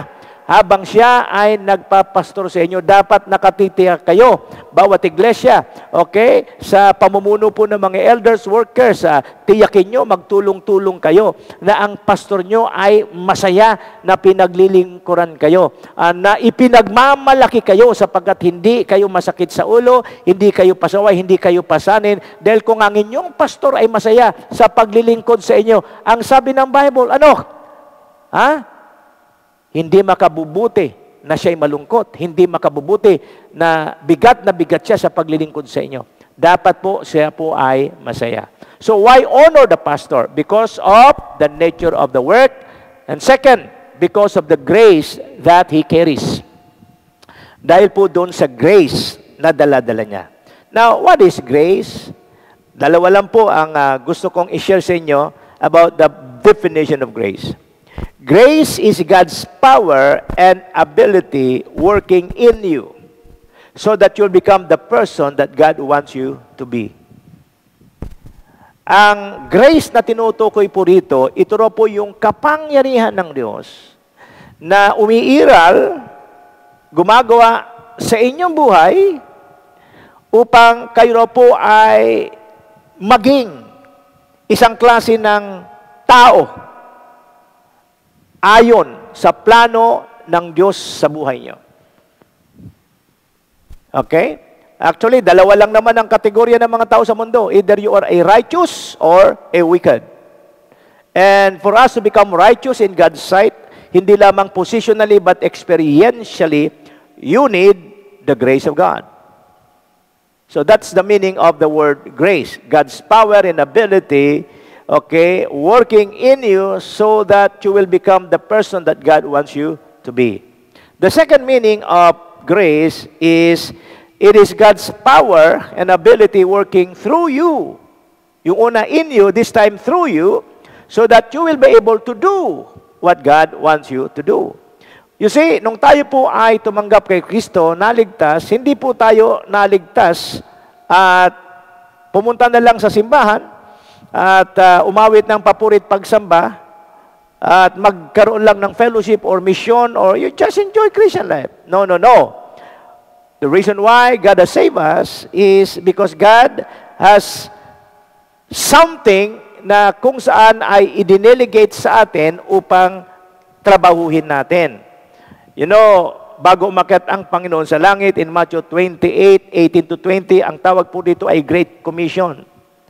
habang siya ay nagpapastor sa inyo. Dapat nakatitiyak kayo, bawat iglesia, okay? Sa pamumuno po ng mga elders, workers, tiyakin nyo, magtulong-tulong kayo na ang pastor nyo ay masaya na pinaglilingkuran kayo, na ipinagmamalaki kayo sapagkat hindi kayo masakit sa ulo, hindi kayo pasaway, hindi kayo pasanin. Dahil kung ang inyong pastor ay masaya sa paglilingkod sa inyo, ang sabi ng Bible, ano? Hindi makabubuti na siya'y malungkot. Hindi makabubuti na bigat siya sa paglilingkod sa inyo. Dapat po siya po ay masaya. So why honor the pastor? Because of the nature of the work. And second, because of the grace that he carries. Dahil po doon sa grace na dala-dala niya. Now, what is grace? Dalawa lang po ang gusto kong i-share sa inyo about the definition of grace. Grace is God's power and ability working in you so that you'll become the person that God wants you to be. Ang grace na tinutukoy po rito, ito raw po yung kapangyarihan ng Diyos na umiiral, gumagawa sa inyong buhay upang kayo raw po ay maging isang klase ng tao ayon sa plano ng Diyos sa buhay niyo. Okay? Actually, dalawa lang naman ang kategorya ng mga tao sa mundo. Either you are a righteous or a wicked. And for us to become righteous in God's sight, hindi lamang positionally but experientially, you need the grace of God. So that's the meaning of the word grace. God's power and ability, okay, working in you so that you will become the person that God wants you to be. The second meaning of grace is, it is God's power and ability working through you. Yung una in you, this time through you, so that you will be able to do what God wants you to do. You see, nung tayo po ay tumanggap kay Kristo, naligtas, hindi po tayo naligtas at pumunta na lang sa simbahan, at umawit ng papurit pagsamba, at magkaroon lang ng fellowship or mission, or you just enjoy Christian life. No, no, no. The reason why God has saved us is because God has something na kung saan ay i-delegate sa atin upang trabahuhin natin. You know, bago umakyat ang Panginoon sa langit, in Matthew 28:18-20, ang tawag po dito ay Great Commission.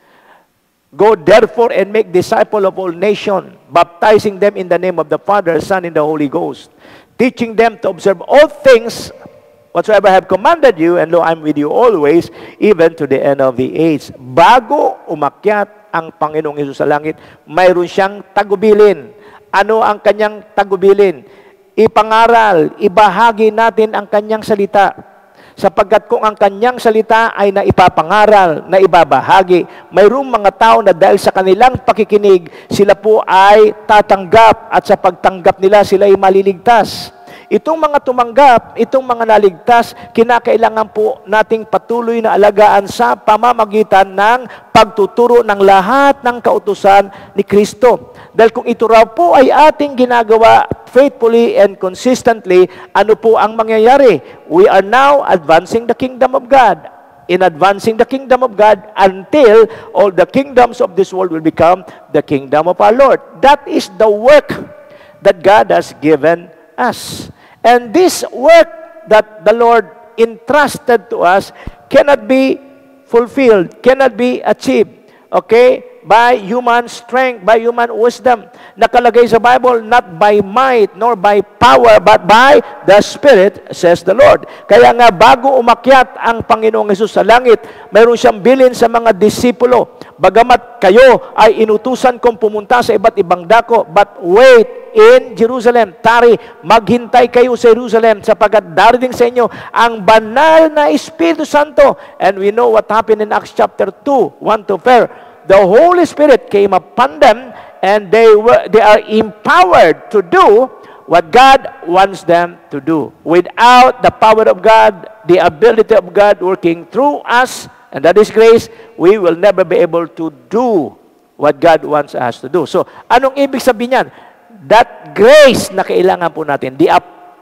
Go therefore and make disciples of all nations, baptizing them in the name of the Father, Son, and the Holy Ghost, teaching them to observe all things whatsoever I have commanded you, and lo, I'm with you always, even to the end of the age. Bago umakyat ang Panginoong Hesus sa langit, mayroon siyang tagubilin. Ano ang kanyang tagubilin? Ipangaral, ibahagi natin ang kanyang salita. Sapagkat kung ang kanyang salita ay naipapangaral, na ibabahagi, mayroong mga tao na dahil sa kanilang pakikinig, sila po ay tatanggap at sa pagtanggap nila sila ay maliligtas. Itong mga tumanggap, itong mga naligtas, kinakailangan po nating patuloy na alagaan sa pamamagitan ng pagtuturo ng lahat ng kautusan ni Kristo. Dahil kung ito raw po ay ating ginagawa faithfully and consistently, ano po ang mangyayari? We are now advancing the kingdom of God. In advancing the kingdom of God until all the kingdoms of this world will become the kingdom of our Lord. That is the work that God has given us. And this work that the Lord entrusted to us cannot be fulfilled, cannot be achieved, okay, by human strength, by human wisdom. Nakalagay sa Bible, not by might nor by power, but by the Spirit, says the Lord. Kaya nga, bago umakyat ang Panginoong Hesus sa langit, mayroon siyang bilin sa mga disipulo. Bagamat kayo ay inutusan kong pumunta sa iba't ibang dako, but wait in Jerusalem. Tari, maghintay kayo sa Jerusalem sapagkat darating sa inyo ang banal na Espiritu Santo. And we know what happened in Acts chapter 2, 1-4. The Holy Spirit came upon them and they are empowered to do what God wants them to do. Without the power of God, the ability of God working through us, and that is grace, we will never be able to do what God wants us to do. So, anong ibig sabihin yan? That grace na kailangan po natin, the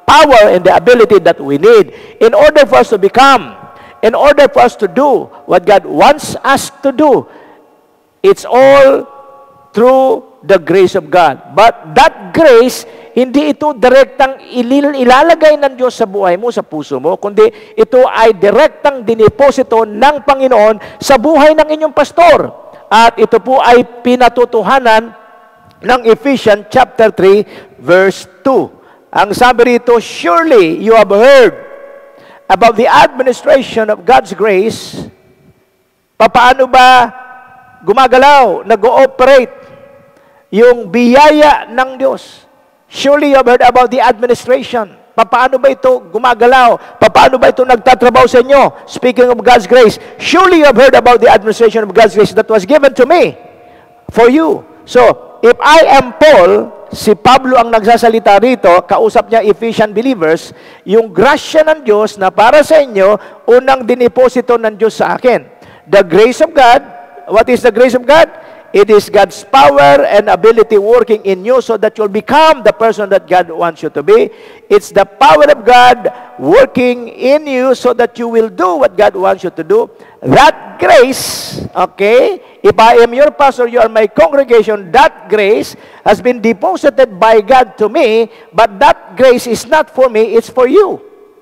power and the ability that we need in order for us to become, in order for us to do what God wants us to do. It's all through the grace of God. But that grace, hindi ito direktang ilalagay ng Diyos sa buhay mo, sa puso mo, kundi ito ay direktang diniposito ng Panginoon sa buhay ng inyong pastor. At ito po ay pinatutuhanan ng Ephesians chapter 3, verse 2. Ang sabi rito, surely you have heard about the administration of God's grace. Paano ba gumagalaw, nag-ooperate yung biyaya ng Diyos? Surely you have heard about the administration. Paano ba ito gumagalaw? Paano ba ito nagtatrabaho sa inyo? Speaking of God's grace, surely you have heard about the administration of God's grace that was given to me for you. So, if I am Paul, si Pablo ang nagsasalita rito, kausap niya Ephesian believers, yung grasya ng Diyos na para sa inyo, unang diniposito ng Diyos sa akin. The grace of God. What is the grace of God? It is God's power and ability working in you so that you'll become the person that God wants you to be. It's the power of God working in you so that you will do what God wants you to do. That grace, okay, if I am your pastor, you are my congregation, that grace has been deposited by God to me, but that grace is not for me, it's for you.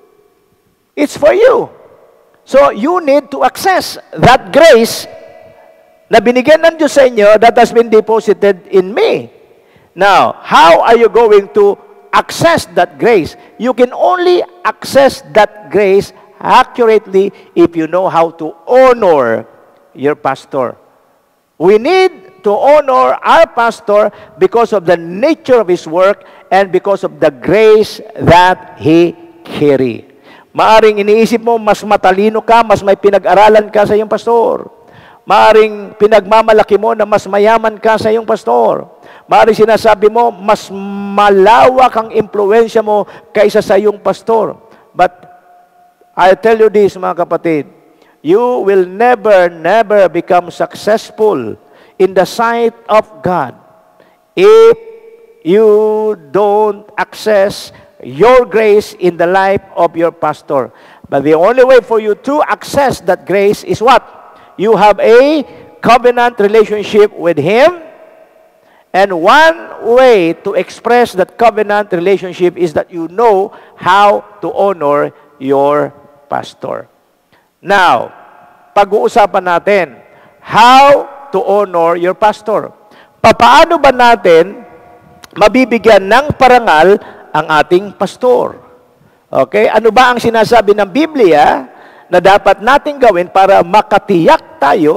It's for you. So you need to access that grace na binigyan ng Diyos sa inyo that has been deposited in me. Now, how are you going to access that grace? You can only access that grace accurately if you know how to honor your pastor. We need to honor our pastor because of the nature of his work and because of the grace that he carry. Maaring iniisip mo, mas matalino ka, mas may pinag-aralan ka sa iyong pastor. Maaring pinagmamalaki mo na mas mayaman ka sa iyong pastor. Maaring sinasabi mo, mas malawak ang impluensya mo kaysa sa iyong pastor. But I tell you this, mga kapatid, you will never become successful in the sight of God if you don't access your grace in the life of your pastor. But the only way for you to access that grace is what? You have a covenant relationship with Him. And one way to express that covenant relationship is that you know how to honor your pastor. Now, pag-uusapan natin, how to honor your pastor. Paano ba natin mabibigyan ng parangal ang ating pastor? Okay? Ano ba ang sinasabi ng Biblia na dapat natin gawin para makatiyak tayo,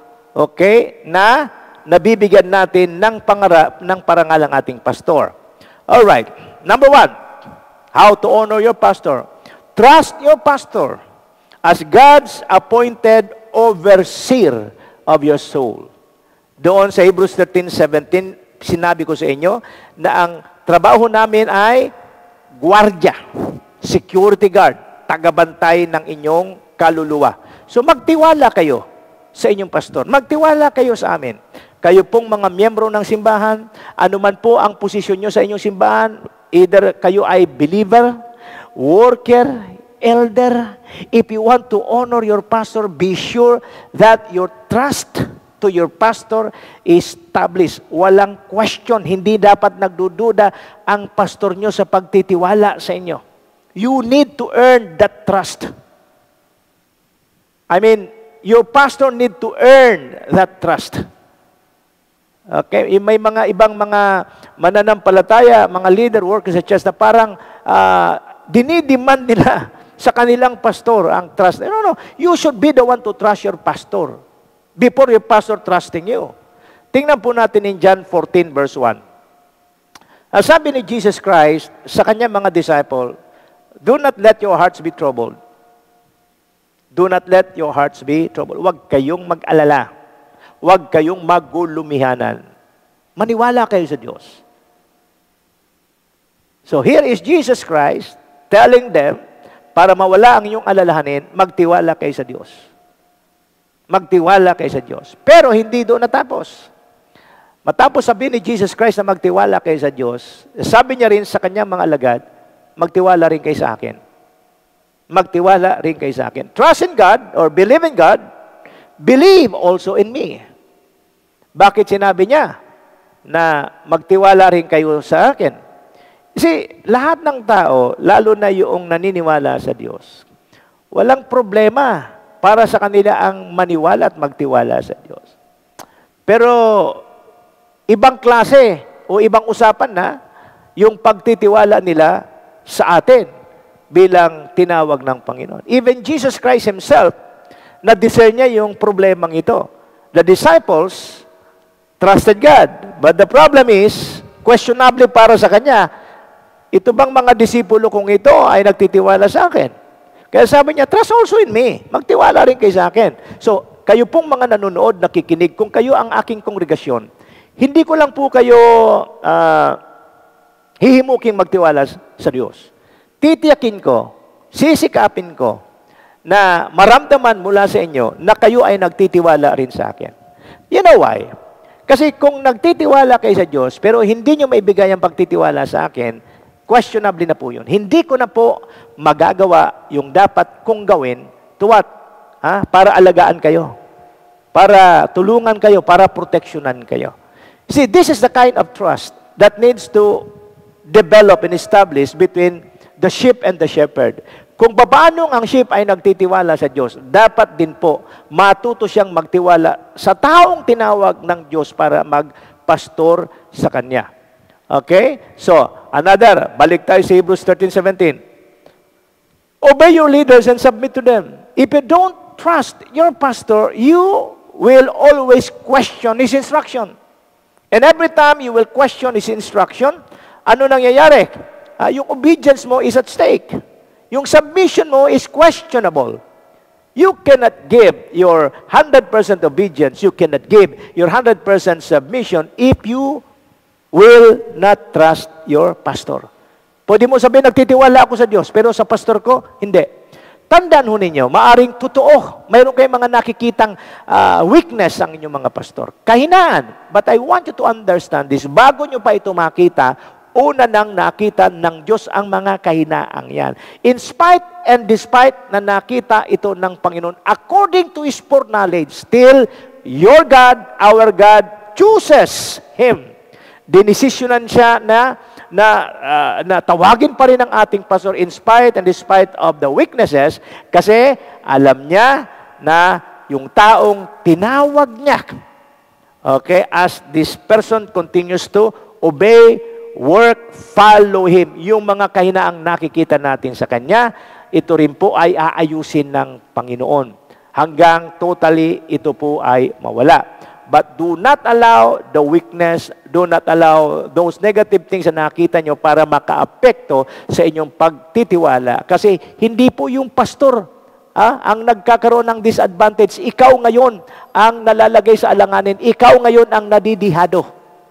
okay, na nabibigyan natin ng parangal ang ating pastor? Alright. Number 1, how to honor your pastor. Trust your pastor as God's appointed overseer of your soul. Doon sa Hebrews 13:17, sinabi ko sa inyo na ang trabaho namin ay gwardiya, security guard, tagabantay ng inyong kaluluwa. So magtiwala kayo sa inyong pastor. Magtiwala kayo sa amin. Kayo pong mga miyembro ng simbahan, anuman po ang posisyon nyo sa inyong simbahan, either kayo ay believer, worker, elder, if you want to honor your pastor, be sure that your trust to your pastor is established. Walang question. Hindi dapat nagdududa ang pastor nyo sa pagtitiwala sa inyo. You need to earn that trust. I mean, your pastor need to earn that trust. Okay? May mga ibang mga mananampalataya, mga leader, workers sa church na parang dinidemand nila sa kanilang pastor ang trust. No. You should be the one to trust your pastor before your pastor trusting you. Tingnan po natin in John 14 verse 1. Sabi ni Jesus Christ sa kanyang mga disciple, do not let your hearts be troubled. Do not let your hearts be troubled. Huwag kayong mag-alala. Huwag kayong magulumihanan. Maniwala kayo sa Diyos. So here is Jesus Christ telling them, para mawala ang inyong alalahanin, magtiwala kayo sa Diyos. Magtiwala kayo sa Diyos. Pero hindi doon natapos. Matapos sabihin ni Jesus Christ na magtiwala kayo sa Diyos, sabi niya rin sa kanyang mga alagad, magtiwala rin kayo sa akin. Magtiwala rin kayo sa akin. Trust in God or believe in God, believe also in me. Bakit sinabi niya na magtiwala rin kayo sa akin? Kasi lahat ng tao, lalo na yung naniniwala sa Diyos, walang problema para sa kanila ang maniwala at magtiwala sa Diyos. Pero ibang klase o ibang usapan na yung pagtitiwala nila sa atin bilang tinawag ng Panginoon. Even Jesus Christ Himself, na-discern niya yung problemang ito. The disciples trusted God. But the problem is, questionable para sa Kanya, ito bang mga disipulo kong ito ay nagtitiwala sa akin? Kaya sabi niya, trust also in me. Magtiwala rin kayo sa akin. So, kayo pong mga nanonood, nakikinig, kung kayo ang aking kongregasyon, hindi ko lang po kayo hihimuking magtiwala sa Diyos. Titiyakin ko, sisikapin ko, na maramdaman mula sa inyo na kayo ay nagtitiwala rin sa akin. You know why? Kasi kung nagtitiwala kayo sa Diyos, pero hindi nyo maibigay ang pagtitiwala sa akin, questionable na po yun. Hindi ko na po magagawa yung dapat kong gawin to what? Para alagaan kayo. Para tulungan kayo, para proteksyonan kayo. See, this is the kind of trust that needs to develop and establish between the sheep and the shepherd. Kung paano ang sheep ay nagtitiwala sa Diyos, dapat din po matuto siyang magtiwala sa taong tinawag ng Diyos para magpastor sa Kanya. Okay? So, balik tayo sa Hebrews 13:17. Obey your leaders and submit to them. If you don't trust your pastor, you will always question his instruction. And every time you will question his instruction, ano nangyayari? Yung obedience mo is at stake. Yung submission mo is questionable. You cannot give your 100% obedience, you cannot give your 100% submission if you will not trust your pastor. Pwede mo sabihin, nagtitiwala ako sa Diyos, pero sa pastor ko, hindi. Tandaan ho ninyo, maaring totoo, mayroon kayong mga nakikitang weakness ang inyong mga pastor. Kahinaan. But I want you to understand this. Bago nyo pa ito makita, una nang nakita ng Diyos ang mga kahinaang yan. In spite and despite na nakita ito ng Panginoon, according to His foreknowledge, still, your God, our God, chooses Him. Dinesisyonan siya na tawagin pa rin ang ating pastor in spite and despite of the weaknesses kasi alam niya na yung taong tinawag niya, okay, as this person continues to obey, work, follow Him, yung mga kahinaang nakikita natin sa Kanya, ito rin po ay aayusin ng Panginoon hanggang totally ito po ay mawala. But do not allow the weakness, do not allow those negative things na nakita nyo para makaapekto sa inyong pagtitiwala. Kasi hindi po yung pastor ang nagkakaroon ng disadvantage. Ikaw ngayon ang nalalagay sa alanganin. Ikaw ngayon ang nadidihado.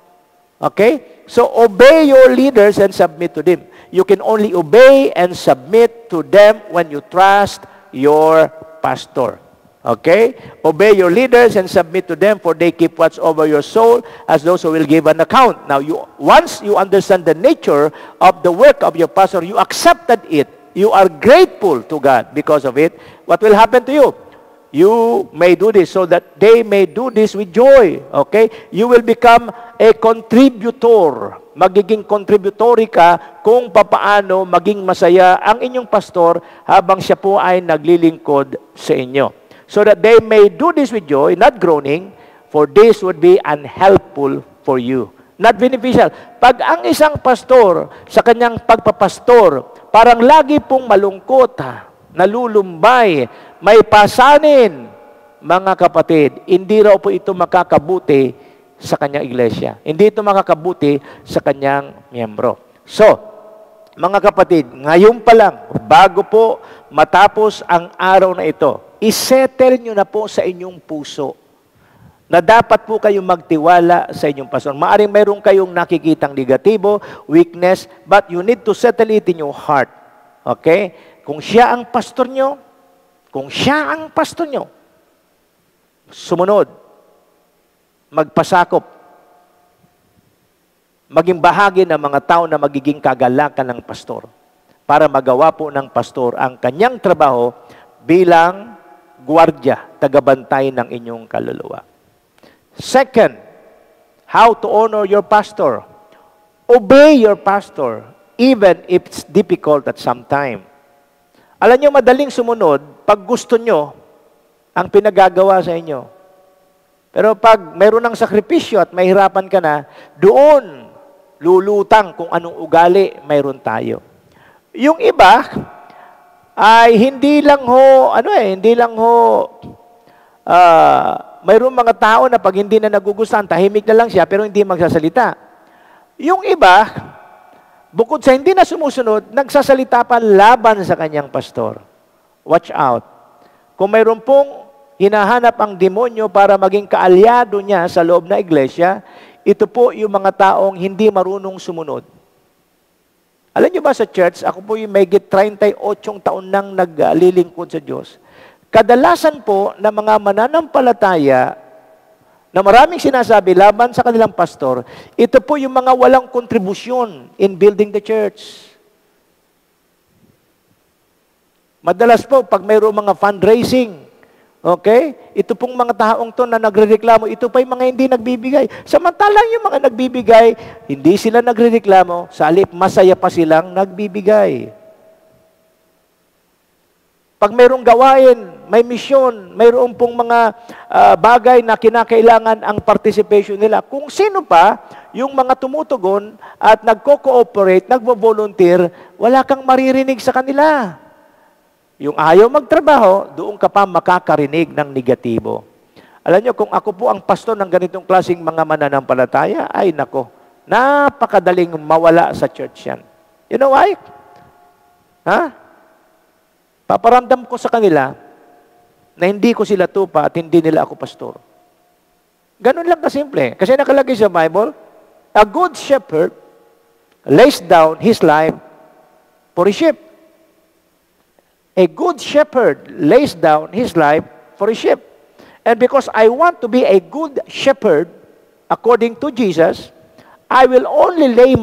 Okay? So obey your leaders and submit to them. You can only obey and submit to them when you trust your pastor. Okay? Obey your leaders and submit to them, for they keep watch over your soul as those who will give an account. Now, once you understand the nature of the work of your pastor, you accepted it. You are grateful to God because of it. What will happen to you? You may do this so that they may do this with joy. Okay? You will become a contributor. Magiging contributory ka kung papaano maging masaya ang inyong pastor habang siya po ay naglilingkod sa inyo. So that they may do this with joy, not groaning, for this would be unhelpful for you. Not beneficial. Pag ang isang pastor, sa kanyang pagpapastor, parang lagi pong malungkot, nalulumbay, may pasanin, mga kapatid, hindi raw po ito makakabuti sa kanyang iglesia. Hindi ito makakabuti sa kanyang miyembro. So, mga kapatid, ngayon pa lang, bago po matapos ang araw na ito, isettle nyo na po sa inyong puso na dapat po kayong magtiwala sa inyong pastor. Maaring mayroon kayong nakikitang negatibo, weakness, but you need to settle it in your heart. Okay? Kung siya ang pastor nyo, sumunod, magpasakop, maging bahagi ng mga tao na magiging kagalakan ng pastor. para magawa po ng pastor ang kanyang trabaho bilang gwardya, tagabantay ng inyong kaluluwa. Second, how to honor your pastor. Obey your pastor, even if it's difficult at some time. Alam niyo, madaling sumunod pag gusto nyo ang pinagagawa sa inyo. Pero pag mayroon ng sakripisyo at mahirapan ka na, doon lulutang kung anong ugali mayroon tayo. Yung iba ay hindi lang mayroong mga tao na pag hindi na nagugustuhan, tahimik na lang siya pero hindi magsasalita. Yung iba, bukod sa hindi na sumusunod, nagsasalita pa laban sa kanyang pastor. Watch out. Kung mayroon pong hinahanap ang demonyo para maging kaalyado niya sa loob na iglesia, ito po yung mga taong hindi marunong sumunod. Alam niyo ba sa church, ako po yung may 38 taon nang naglilingkod sa Diyos. Kadalasan po na mga mananampalataya na maraming sinasabi laban sa kanilang pastor, ito po yung mga walang kontribusyon in building the church. Madalas po, pag mayroong mga fundraising, okay, ito pong mga taong to na nagrereklamo, ito pa yung mga hindi nagbibigay. Samantalang yung mga nagbibigay, hindi sila nagrereklamo, sa halip masaya pa silang nagbibigay. Pag mayroong gawain, may misyon, mayroon pong mga bagay na kinakailangan ang participation nila. Kung sino pa, yung mga tumutugon at nagko-cooperate, nagvo-volunteer, wala kang maririnig sa kanila. Yung ayaw magtrabaho, doon ka pa makakarinig ng negatibo. Alam nyo, kung ako po ang pastor ng ganitong klaseng mga mananampalataya, ay nako, napakadaling mawala sa church yan. You know why? Paparamdam ko sa kanila na hindi ko sila tupa at hindi nila ako pastor. Ganun lang kasimple. Kasi nakalagay sa Bible, a good shepherd lays down his life for his sheep. A good shepherd lays down his life for his sheep. And because I want to be a good shepherd, according to Jesus, I will only lay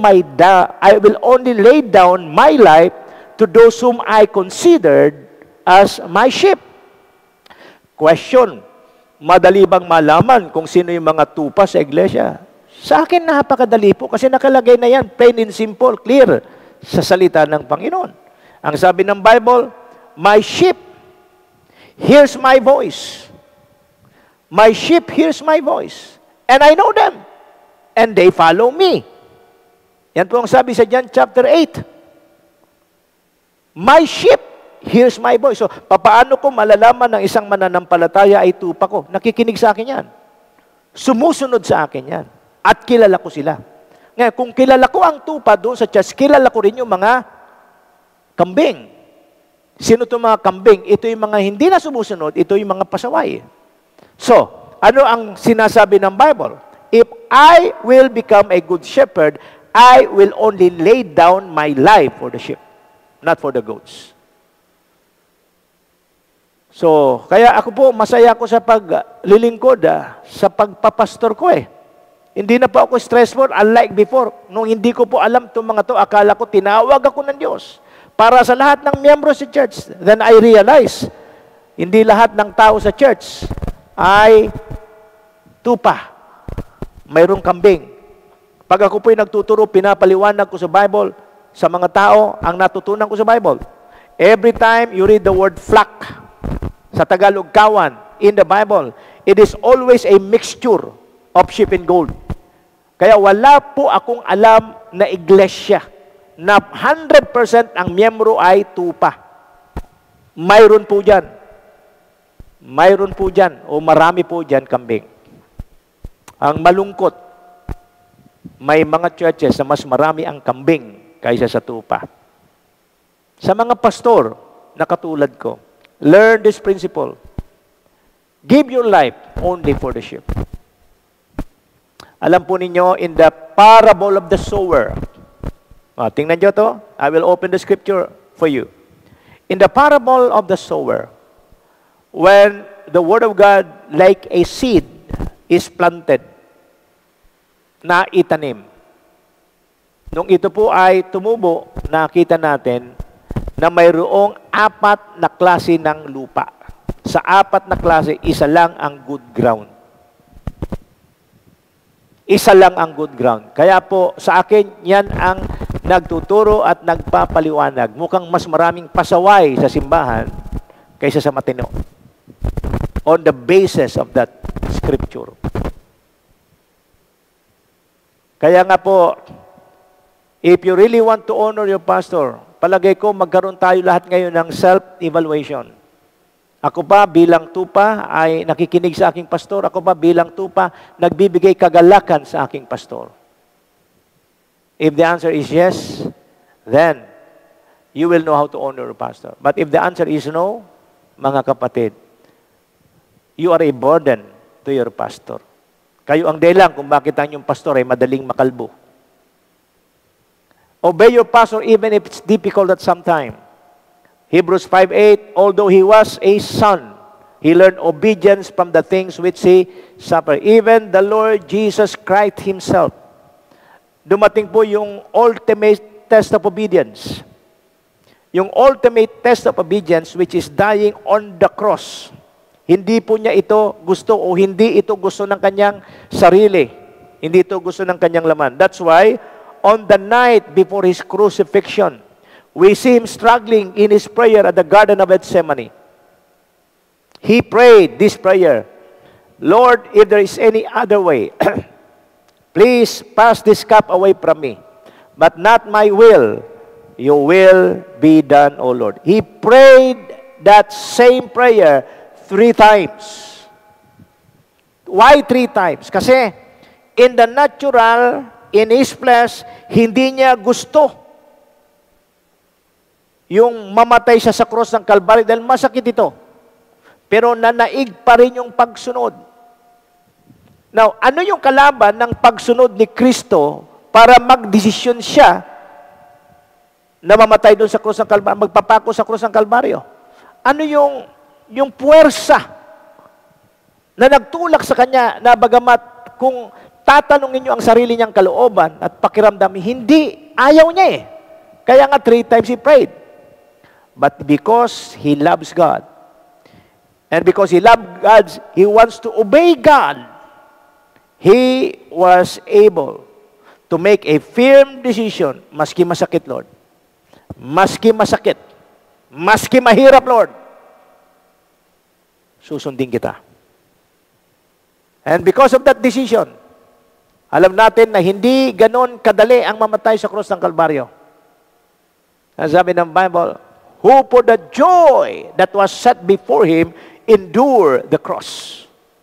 down my life to those whom I considered as my sheep. Question, madali bang malaman kung sino yung mga tupa sa iglesia? Sa akin napakadali po kasi nakalagay na yan, plain and simple, clear, sa salita ng Panginoon. Ang sabi ng Bible, my sheep hears my voice. My sheep hears my voice. And I know them. And they follow me. Yan po ang sabi sa John chapter 8. My sheep hears my voice. So, papaano ko malalaman ng isang mananampalataya ay tupa ko? Nakikinig sa akin yan. Sumusunod sa akin yan. At kilala ko sila. Ngayon, kung kilala ko ang tupa doon sa church, kilala ko rin yung mga kambing. Sino itong mga kambing? Ito yung mga hindi na sumusunod, ito yung mga pasaway. So, ano ang sinasabi ng Bible? If I will become a good shepherd, I will only lay down my life for the sheep, not for the goats. So, kaya ako po, masaya ako sa paglilingkod, sa pagpapastor ko eh. Hindi na po ako stressful, unlike before. Nung hindi ko po alam itong mga to, akala ko tinawag ako ng Diyos para sa lahat ng miyembro sa church. Then I realize, hindi lahat ng tao sa church ay tupa. Mayroong kambing. Pag ako po'y nagtuturo, pinapaliwanag ko sa Bible, sa mga tao, ang natutunan ko sa Bible. Every time you read the word flock, sa Tagalog, kawan, in the Bible, it is always a mixture of sheep and gold. Kaya wala po akong alam na iglesia na 100% ang miyembro ay tupa. Mayroon po dyan. Mayroon po dyan, o marami po dyan kambing. Ang malungkot, may mga churches na mas marami ang kambing kaysa sa tupa. Sa mga pastor na katulad ko, learn this principle. Give your life only for the sheep. Alam po ninyo, in the parable of the sower, tingnan nyo to, I will open the scripture for you. In the parable of the sower, when the word of God, like a seed, is planted, na itanim. Nung ito po ay tumubo, nakita natin na mayroong 4 na klase ng lupa. Sa 4 na klase, isa lang ang good ground. Isa lang ang good ground. Kaya po, sa akin, yan ang nagtuturo at nagpapaliwanag. Mukhang mas maraming pasaway sa simbahan kaysa sa matino. On the basis of that scripture. Kaya nga po, if you really want to honor your pastor, palagay ko magkaroon tayo lahat ngayon ng self-evaluation. Ako ba bilang tupa ay nakikinig sa aking pastor? Ako ba bilang tupa nagbibigay kagalakan sa aking pastor? If the answer is yes, then you will know how to honor your pastor. But if the answer is no, mga kapatid, you are a burden to your pastor. Kayo ang dahilan kung bakit ang inyong pastor ay madaling makalbo. Obey your pastor even if it's difficult at some time. Hebrews 5:8, although he was a son, he learned obedience from the things which he suffered. Even the Lord Jesus Christ himself. Dumating po yung ultimate test of obedience. Yung ultimate test of obedience which is dying on the cross. Hindi po niya ito gusto o hindi ito gusto ng kanyang sarili. Hindi ito gusto ng kanyang laman. That's why, on the night before his crucifixion, we see him struggling in his prayer at the Garden of Gethsemane. He prayed this prayer, Lord, if there is any other way, please pass this cup away from me. But not my will, your will be done, O Lord. He prayed that same prayer 3 times. Why 3 times? Kasi in the natural, in his flesh, hindi niya gusto yung mamatay siya sa cross ng Calvary dahil masakit ito. Pero nanaig pa rin yung pagsunod. Now, ano yung kalaban ng pagsunod ni Kristo para magdesisyon siya na mamatay doon sa cross ng Calvary, magpapako sa cross ng Calvario? Ano yung puwersa na nagtulak sa kanya na bagamat kung tatanungin niyo ang sarili niyang kalooban at pakiramdam, hindi, ayaw niya eh. Kaya nga 3 times he prayed. But because he loves God, and because he loves God, he wants to obey God, he was able to make a firm decision, maski masakit, Lord. Maski masakit. Maski mahirap, Lord. Susundin kita. And because of that decision, alam natin na hindi ganon kadali ang mamatay sa cross ng Kalbaryo. Ang sabi ng Bible, who for the joy that was set before him, endure the cross.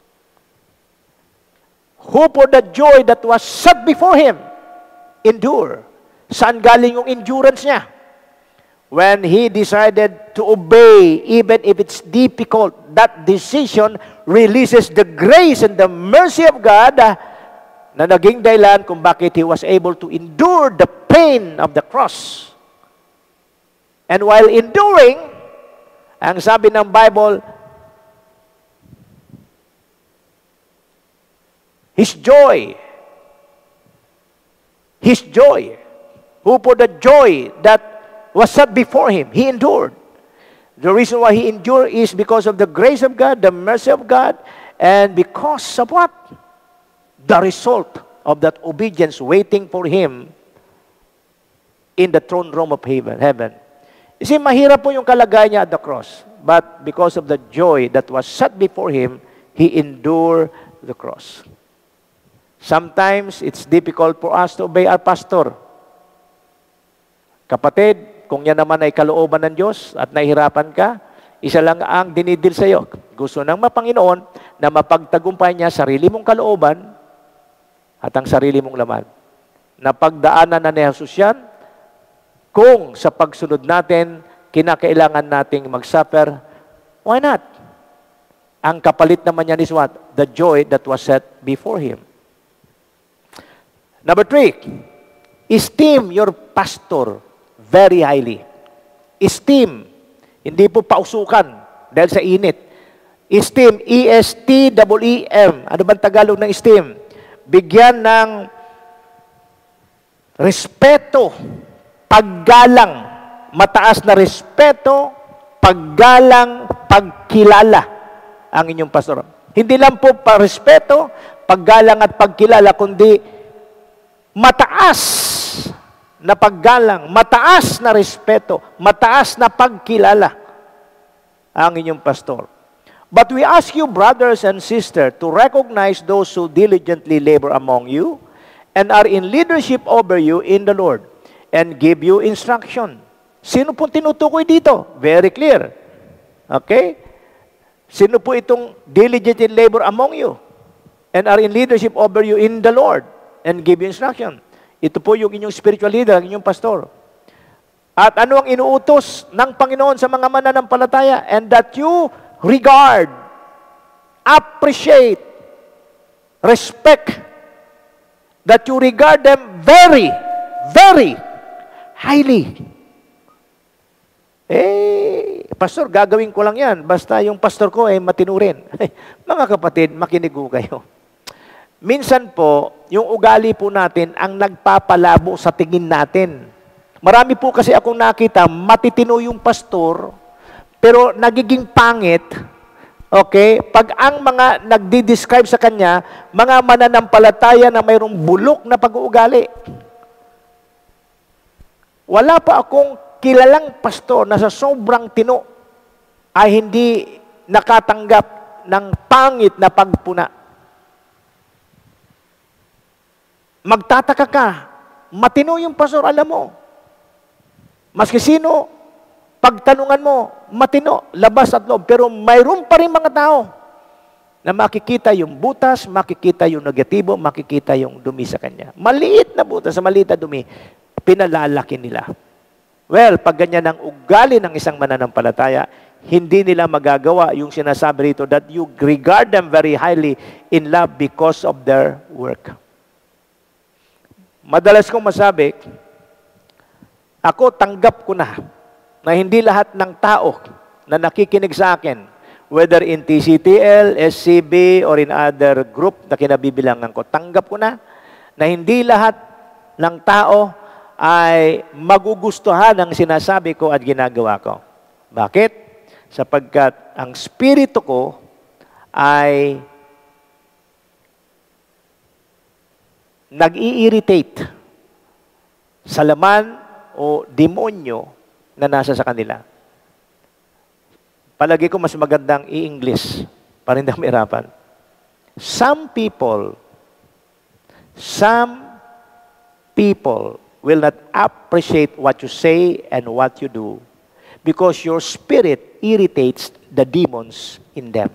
Who for the joy that was set before him, endure. Saan galing yung endurance niya? When he decided to obey, even if it's difficult, that decision releases the grace and the mercy of God na naging dahilan kung bakit he was able to endure the pain of the cross. And while enduring, ang sabi ng Bible, his joy, who for the joy that was set before him, he endured. The reason why he endured is because of the grace of God, the mercy of God, and because of what? The result of that obedience waiting for him in the throne room of heaven. You see, mahirap po yung kalagayan niya at the cross. But because of the joy that was set before him, he endured the cross. Sometimes, it's difficult for us to obey our pastor. Kapatid, kung yan naman ay kalooban ng Diyos at nahihirapan ka, isa lang ang dinidil sa iyo. Gusto ng Panginoon na mapagtagumpay niya sarili mong kalooban at ang sarili mong laman. Napagdaanan na ni Jesus yan, kung sa pagsunod natin, kinakailangan nating mag-suffer, why not? Ang kapalit naman yan is what? The joy that was set before him. Number 3, esteem your pastor very highly. Esteem. Hindi po pausukan dahil sa init. Esteem. E-S-T-E-E-M. Ano bang Tagalog ng esteem? Bigyan ng respeto, paggalang, mataas na respeto, paggalang, pagkilala ang inyong pastor. Hindi lang po respeto, paggalang at pagkilala, kundi mataas na paggalang, mataas na respeto, mataas na pagkilala ang inyong pastor. But we ask you, brothers and sisters, to recognize those who diligently labor among you and are in leadership over you in the Lord and give you instruction. Sino po tinutukoy dito? Very clear. Okay? Sino po itong diligently labor among you and are in leadership over you in the Lord and give you instruction? Ito po yung inyong spiritual leader, inyong pastor. At ano ang inuutos ng Panginoon sa mga mananampalataya? And that you regard, appreciate, respect, that you regard them very, very highly. Pastor, gagawin ko lang yan. Basta yung pastor ko ay matinurin. Mga kapatid, makinig ko kayo. Minsan po, yung ugali po natin ang nagpapalabo sa tingin natin. Marami po kasi akong nakita, matitino yung pastor, pero nagiging pangit, okay? Pag ang mga nagdi-describe sa kanya, mga mananampalataya na mayroong bulok na pag-uugali. Wala pa akong kilalang pastor na sa sobrang tino ay hindi nakatanggap ng pangit na pagpuna. Magtataka ka, matino yung pastor, alam mo. Maski sino, pagtanungan mo, matino, labas at loob. Pero mayroon pa rin mga tao na makikita yung butas, makikita yung negatibo, makikita yung dumi sa kanya. Maliit na butas, maliit na dumi, pinalalaki nila. Well, pag ganyan ang ugali ng isang mananampalataya, hindi nila magagawa yung sinasabi rito that you regard them very highly in love because of their work. Madalas kong masabi, ako tanggap ko na hindi lahat ng tao na nakikinig sa akin, whether in TCTL, SCB, or in other group na kinabibilangan ko, tanggap ko na hindi lahat ng tao ay magugustuhan ang sinasabi ko at ginagawa ko. Bakit? Sapagkat ang spirito ko ay nag-i-irritate sa laman o demonyo na nasa sa kanila. Palagi ko mas magandang i-English para hindi mahirapan. Some people will not appreciate what you say and what you do because your spirit irritates the demons in them.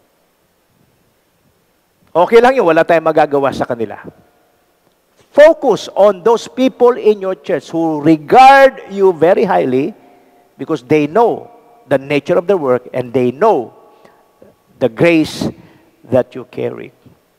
Okay lang yun, wala tayong magagawa sa kanila. Focus on those people in your church who regard you very highly because they know the nature of the work and they know the grace that you carry.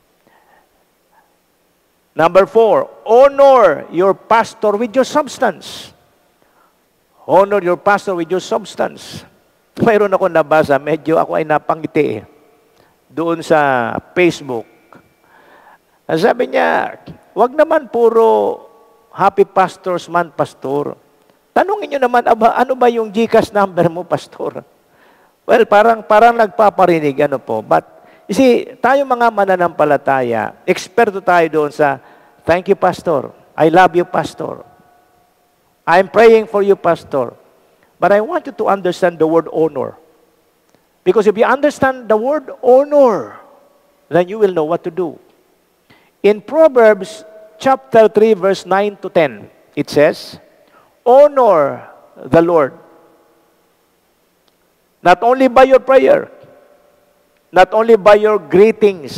Number 4, honor your pastor with your substance. Honor your pastor with your substance. Mayroon ako nabasa, medyo ako ay napangiti doon sa Facebook. Sabi niya, wag naman puro happy pastors man, pastor. Tanungin niyo naman, ano ba yung GCash number mo, pastor? Well, parang nagpaparinig, ano po. But, you see, tayo mga mananampalataya, eksperto tayo doon sa, thank you, pastor. I love you, pastor. I'm praying for you, pastor. But I want you to understand the word honor. Because if you understand the word honor, then you will know what to do. In Proverbs chapter 3, verse 9 to 10, it says, honor the Lord, not only by your prayer, not only by your greetings,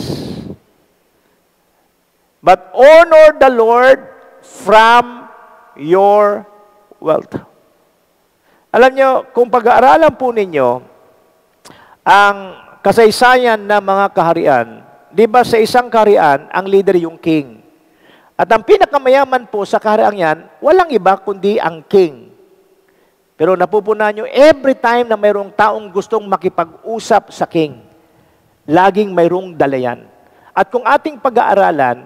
but honor the Lord from your wealth. Alam nyo, kung pag-aaralan po ninyo ang kasaysayan ng mga kaharian, di ba sa isang kaharian, ang leader yung king. At ang pinakamayaman po sa kaharian yan, walang iba kundi ang king. Pero napupunan nyo, every time na mayroong taong gustong makipag-usap sa king, laging mayroong dalayan. At kung ating pag-aaralan,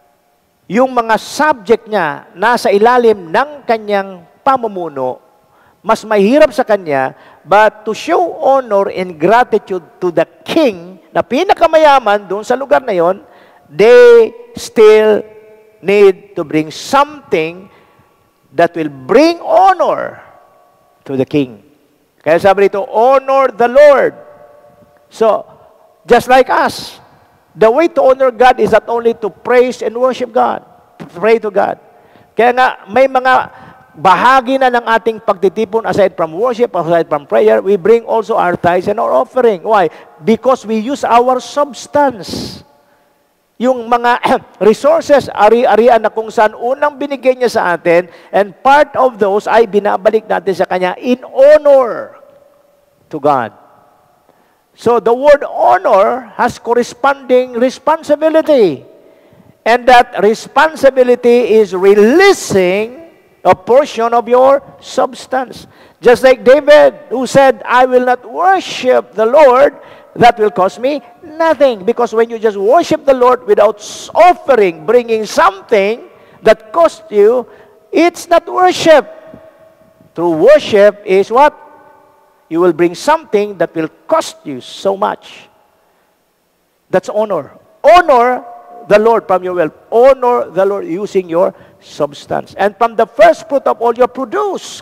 yung mga subject niya nasa ilalim ng kanyang pamumuno, mas mahirap sa kanya, but to show honor and gratitude to the king na pinakamayaman doon sa lugar na yon, they still need to bring something that will bring honor to the king. Kaya sabi rito, honor the Lord. So, just like us, the way to honor God is not only to praise and worship God, to pray to God. Kaya nga, may mga bahagi na ng ating pagtitipon aside from worship, aside from prayer, we bring also our tithes and our offering. Why? Because we use our substance. Yung mga resources, ari-arian na kung saan unang binigay niya sa atin, and part of those ay binabalik natin sa Kanya in honor to God. So the word honor has corresponding responsibility. And that responsibility is releasing a portion of your substance. Just like David, who said, I will not worship the Lord, that will cost me nothing. Because when you just worship the Lord without offering, bringing something that cost you, it's not worship. True worship is what? You will bring something that will cost you so much. That's honor. Honor the Lord from your wealth. Honor the Lord using your substance. And from the first fruit of all your produce.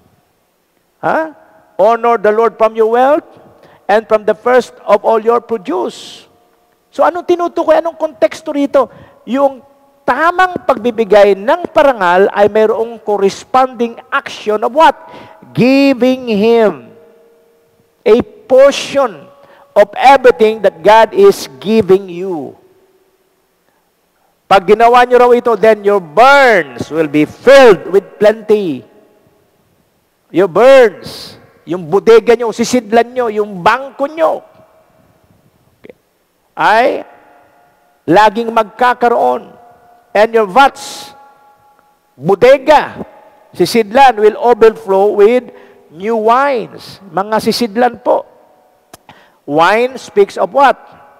Honor the Lord from your wealth and from the first of all your produce. So anong tinutukoy? Anong konteksto rito? Yung tamang pagbibigay ng parangal ay mayroong corresponding action of what? Giving Him a portion of everything that God is giving you. Pag ginawa nyo raw ito, then your barns will be filled with plenty. Your barns, yung bodega nyo, sisidlan nyo, yung bangko nyo, ay laging magkakaroon. And your vats, bodega, sisidlan will overflow with new wines. Mga sisidlan po. Wine speaks of what?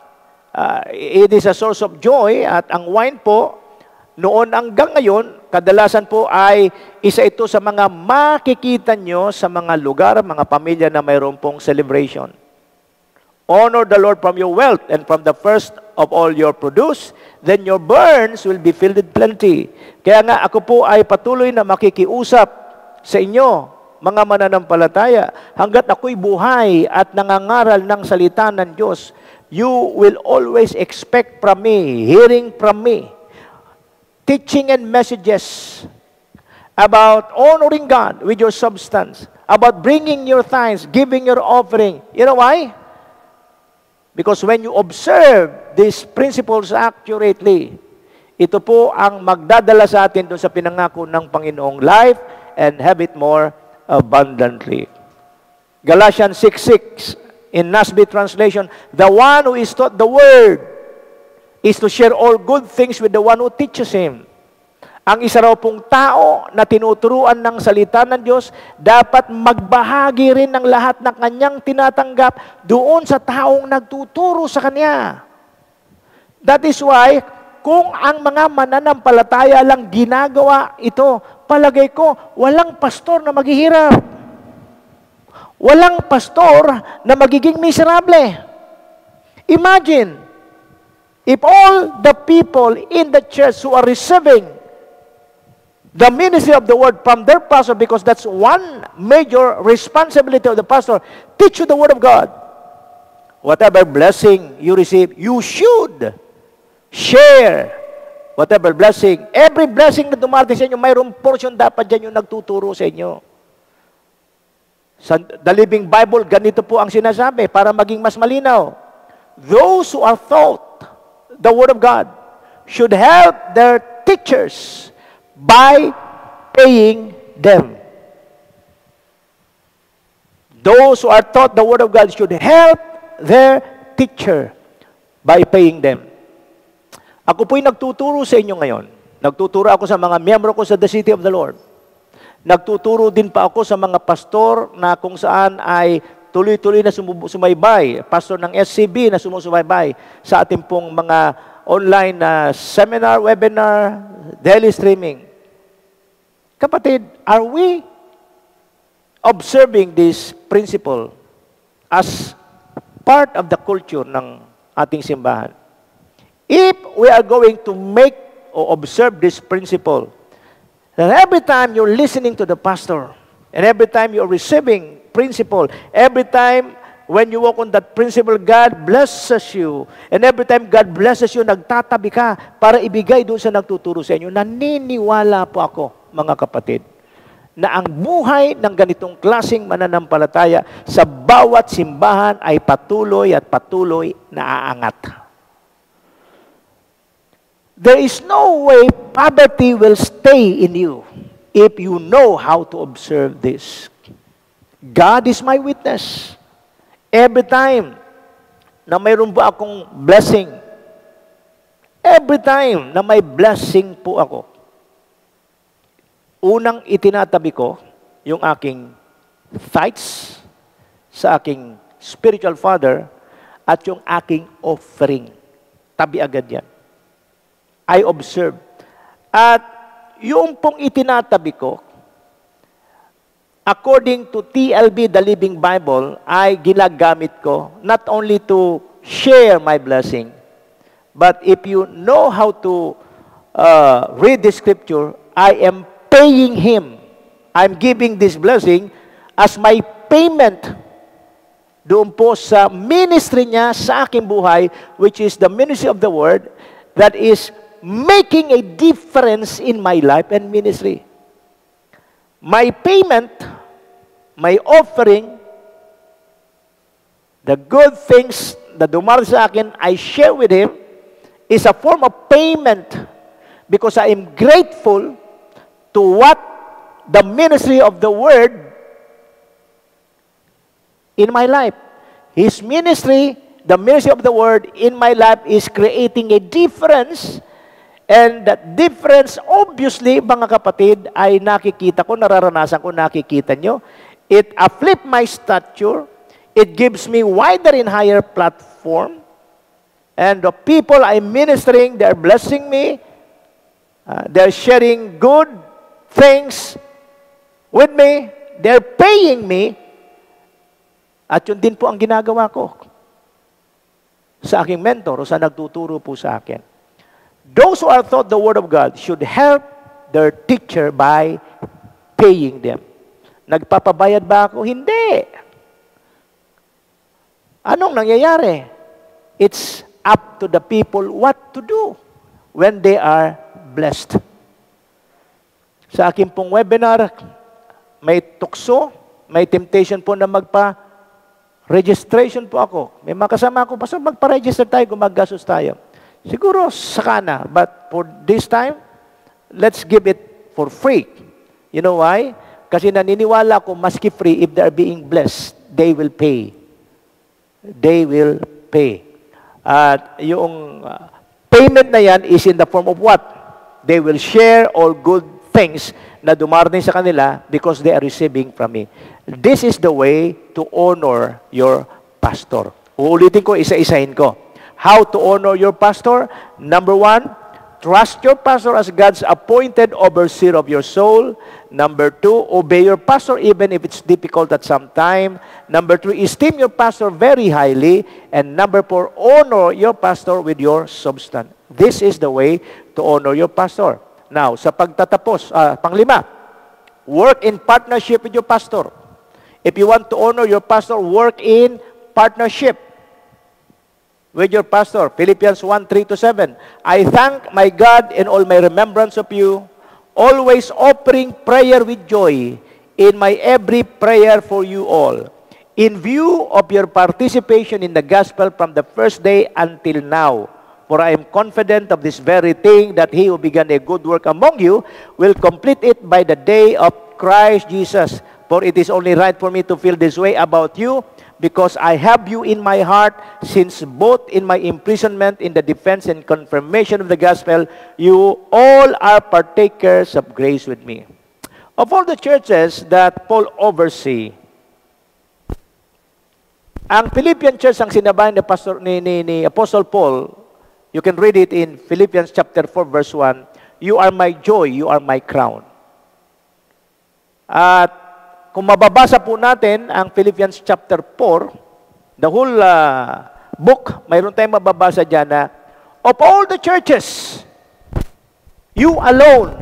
It is a source of joy, at ang wine po, noon hanggang ngayon, kadalasan po ay isa ito sa mga makikita nyo sa mga lugar, mga pamilya na mayroon pong celebration. Honor the Lord from your wealth and from the first of all your produce, then your barns will be filled with plenty. Kaya nga ako po ay patuloy na makikiusap sa inyo, mga mananampalataya, hanggat ako'y buhay at nangangaral ng salita ng Diyos, you will always expect from me, hearing from me, teaching and messages about honoring God with your substance, about bringing your tithes, giving your offering. You know why? Because when you observe these principles accurately, ito po ang magdadala sa atin doon sa pinangako ng Panginoong life and have it more abundantly. Galatians 6:6 in NASB translation, the one who is taught the word is to share all good things with the one who teaches him. Ang isa raw pong tao na tinuturuan ng salita ng Diyos, dapat magbahagi rin ng lahat ng kanyang tinatanggap doon sa taong nagtuturo sa kanya. That is why, kung ang mga mananampalataya lang ginagawa ito, palagay ko, walang pastor na maghihirap. Walang pastor na magiging miserable. Imagine, if all the people in the church who are receiving the ministry of the word from their pastor, because that's one major responsibility of the pastor, teach you the word of God. Whatever blessing you receive, you should share whatever blessing. Every blessing na dumarating sa inyo, mayroong portion dapat dyan yung nagtuturo sa inyo. Sa The Living Bible, ganito po ang sinasabi para maging mas malinaw. Those who are taught the Word of God should help their teachers by paying them. Those who are taught the Word of God should help their teacher by paying them. Ako po'y nagtuturo sa inyo ngayon. Nagtuturo ako sa mga miyembro ko sa The City of the Lord. Nagtuturo din pa ako sa mga pastor na kung saan ay tuloy-tuloy na sumaybay. Pastor ng SCB na sumusubaybay sa ating pong mga online na seminar, webinar, daily streaming. Kapatid, are we observing this principle as part of the culture ng ating simbahan. If we are going to make or observe this principle, that every time you're listening to the pastor, and every time you're receiving principle, every time when you walk on that principle, God blesses you. And every time God blesses you, nagtatabi ka para ibigay doon sa nagtuturo sa inyo. Naniniwala po ako, mga kapatid, na ang buhay ng ganitong klaseng mananampalataya sa bawat simbahan ay patuloy at patuloy na aangat. There is no way poverty will stay in you if you know how to observe this. God is my witness. Every time na mayroon po akong blessing, every time na may blessing po ako, unang itinatabi ko yung aking tithes sa aking spiritual father at yung aking offering. Tabi agad yan. I observe. At yung pong itinatabi ko, according to TLB, the Living Bible, ay ginagamit ko not only to share my blessing, but if you know how to read the scripture, I am paying Him. I'm giving this blessing as my payment doon po sa ministry niya sa aking buhay, which is the ministry of the Word, that is making a difference in my life and ministry. My payment, my offering, the good things na dumarating sa akin, I share with Him, is a form of payment because I am grateful to what the ministry of the Word in my life. His ministry, the ministry of the Word in my life is creating a difference. And that difference, obviously, mga kapatid, ay nakikita ko, nararanasan ko, nakikita nyo. It uplifts my stature. It gives me wider and higher platform. And the people I'm ministering, they're blessing me. They're sharing good things with me. They're paying me. At yun din po ang ginagawa ko sa aking mentor o sa nagtuturo po sa akin. Those who are taught the Word of God should help their teacher by paying them. Nagpapabayad ba ako? Hindi. Anong nangyayari? It's up to the people what to do when they are blessed. Sa akin pong webinar, may tukso, may temptation po na magpa-registration po ako. May makasama ako, Pastor, magpa-register tayo, gumagastos tayo. Siguro saka na, but for this time, let's give it for free. You know why? Kasi naniniwala ko, maski free, if they are being blessed, they will pay. They will pay. At yung payment na yan is in the form of what? They will share all good things na dumarating sa kanila because they are receiving from me. This is the way to honor your pastor. Uulitin ko, isa-isahin ko. How to honor your pastor? Number 1, trust your pastor as God's appointed overseer of your soul. Number 2, obey your pastor even if it's difficult at some time. Number 3, esteem your pastor very highly. And number 4, honor your pastor with your substance. This is the way to honor your pastor. Now, sa pagtatapos, panglima, work in partnership with your pastor. If you want to honor your pastor, work in partnership with your pastor. Philippians 1:3-7. I thank my God in all my remembrance of you, always offering prayer with joy in my every prayer for you all, in view of your participation in the gospel from the first day until now. For I am confident of this very thing, that he who began a good work among you will complete it by the day of Christ Jesus. For it is only right for me to feel this way about you, because I have you in my heart, since both in my imprisonment in the defense and confirmation of the gospel, you all are partakers of grace with me. Of all the churches that Paul oversee, ang Philippian church ang sinabayan ni Apostle Paul. You can read it in Philippians chapter 4 verse 1. You are my joy, you are my crown. At kung mababasa po natin ang Philippians chapter 4, the whole book, mayroon tayong mababasa dyan na, of all the churches, you alone,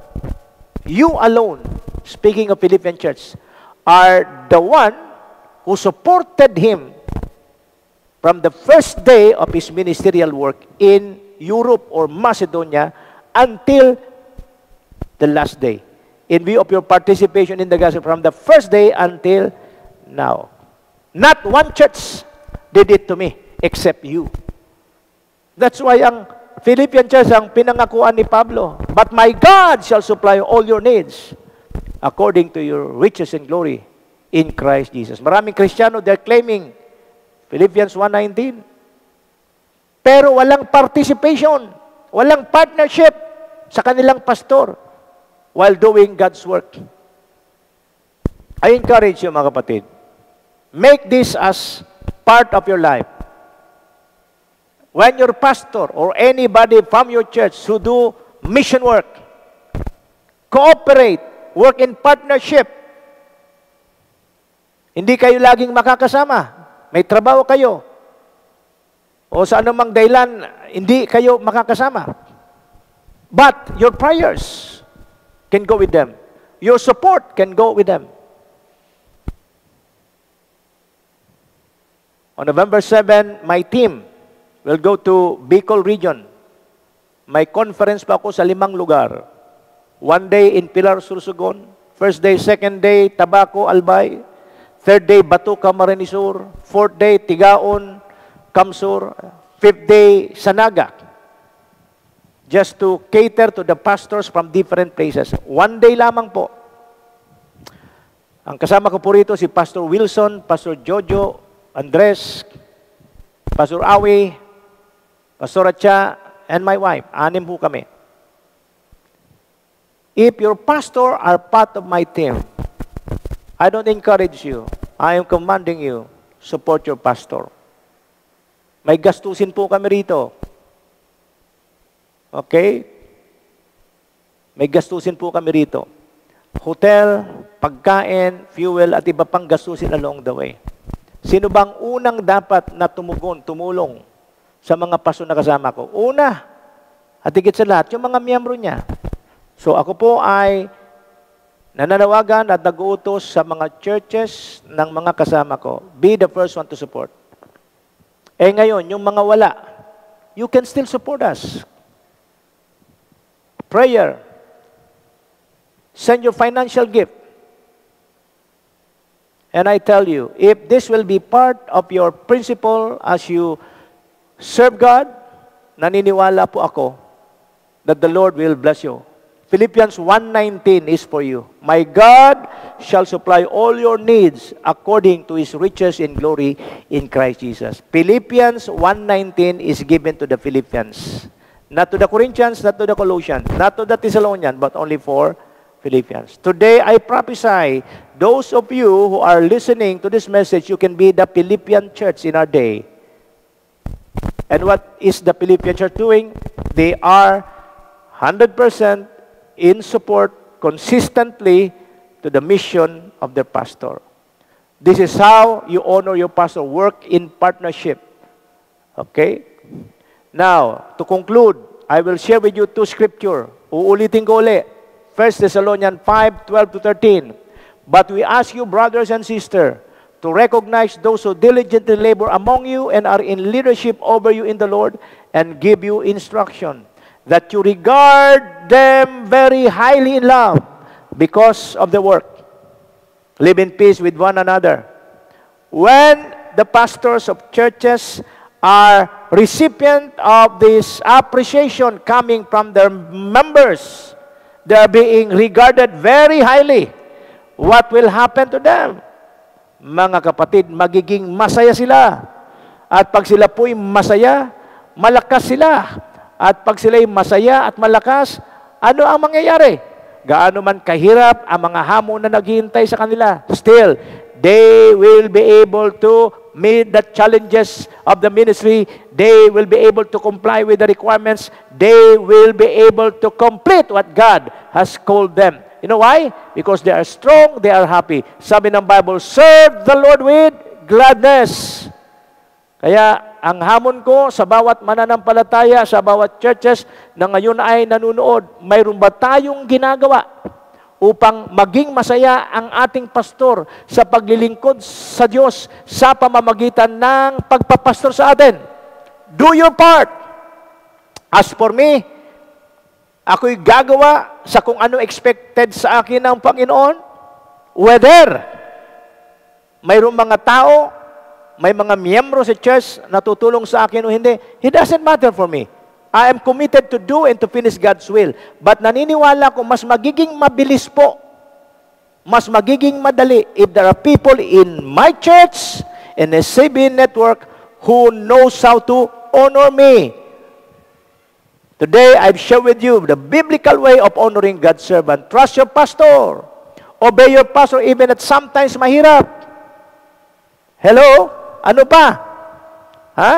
speaking of Philippian church, are the one who supported him from the first day of his ministerial work in Europe or Macedonia until the last day. In view of your participation in the gospel from the first day until now. Not one church did it to me except you. That's why ang Philippian church ang pinangakuan ni Pablo. But my God shall supply all your needs according to your riches and glory in Christ Jesus. Maraming Kristiyano, they're claiming Philippians 1:19. Pero walang participation, walang partnership sa kanilang pastor while doing God's work. I encourage you, mga kapatid, make this as part of your life. When your pastor or anybody from your church who do mission work, cooperate, work in partnership, hindi kayo laging makakasama. May trabaho kayo. O sa anumang dahilan, hindi kayo makakasama. But your prayers can go with them. Your support can go with them. On November 7, my team will go to Bicol region. May conference pa ako sa 5 lugar. 1 day in Pilar, Sursogon. First day, second day, Tabaco, Albay. Third day, Batuca, Marinisur. Fourth day, Tigaon, Kamsur. Fifth day, Sanaga. Just to cater to the pastors from different places. 1 day lamang po. Ang kasama ko po rito si Pastor Wilson, Pastor Jojo, Andres, Pastor Awi, Pastor Acha, and my wife. 6 po kami. If your pastor are part of my team, I don't encourage you. I am commanding you, support your pastor. May gastusin po kami rito. Okay? May gastusin po kami rito. Hotel, pagkain, fuel, at iba pang gastusin along the way. Sino bang unang dapat na tumulong sa mga pastor na kasama ko? Una, at higit sa lahat, yung mga miyembro niya. So ako po ay nananawagan at nag-uutos sa mga churches ng mga kasama ko. Be the first one to support. Eh ngayon, yung mga wala, you can still support us. Prayer. Send your financial gift. And I tell you, if this will be part of your principle as you serve God, naniniwala po ako that the Lord will bless you. Philippians 1:19 is for you. My God shall supply all your needs according to His riches in glory in Christ Jesus. Philippians 1:19 is given to the Philippians. Not to the Corinthians, not to the Colossians, not to the Thessalonians, but only for Philippians. Today, I prophesy, those of you who are listening to this message, you can be the Philippian church in our day. And what is the Philippian church doing? They are 100% in support consistently to the mission of their pastor. This is how you honor your pastor. Work in partnership. Okay? Now, to conclude, I will share with you 2 scripture. Uulitin ko ulit. 1 Thessalonians 5:12-13. But we ask you, brothers and sisters, to recognize those who diligently labor among you and are in leadership over you in the Lord and give you instruction, that you regard them very highly in love because of the work. Live in peace with one another. When the pastors of churches are recipient of this appreciation coming from their members, they are being regarded very highly. What will happen to them? Mga kapatid, magiging masaya sila. At pag sila po'y masaya, malakas sila. At pag sila'y masaya at malakas, ano ang mangyayari? Gaano man kahirap ang mga hamon na naghihintay sa kanila, still, they will be able to meet the challenges of the ministry. They will be able to comply with the requirements. They will be able to complete what God has called them. You know why? Because they are strong, they are happy. Sabi ng Bible, serve the Lord with gladness. Kaya ang hamon ko sa bawat mananampalataya, sa bawat churches na ngayon ay nanunood, mayroon ba tayong ginagawa upang maging masaya ang ating pastor sa paglilingkod sa Diyos sa pamamagitan ng pagpapastor sa atin? Do your part. As for me, ako'y gagawa sa kung ano expected sa akin ng Panginoon. Whether mayroong mga tao, may mga miyembro sa church na tutulong sa akin o hindi, it doesn't matter for me. I am committed to do and to finish God's will. But naniniwala ko, mas magiging mabilis po, mas magiging madali if there are people in my church, in the SCB network, who knows how to honor me. Today, I've shared with you the biblical way of honoring God's servant. Trust your pastor. Obey your pastor even at sometimes mahirap. Hello? Ano pa? Ha?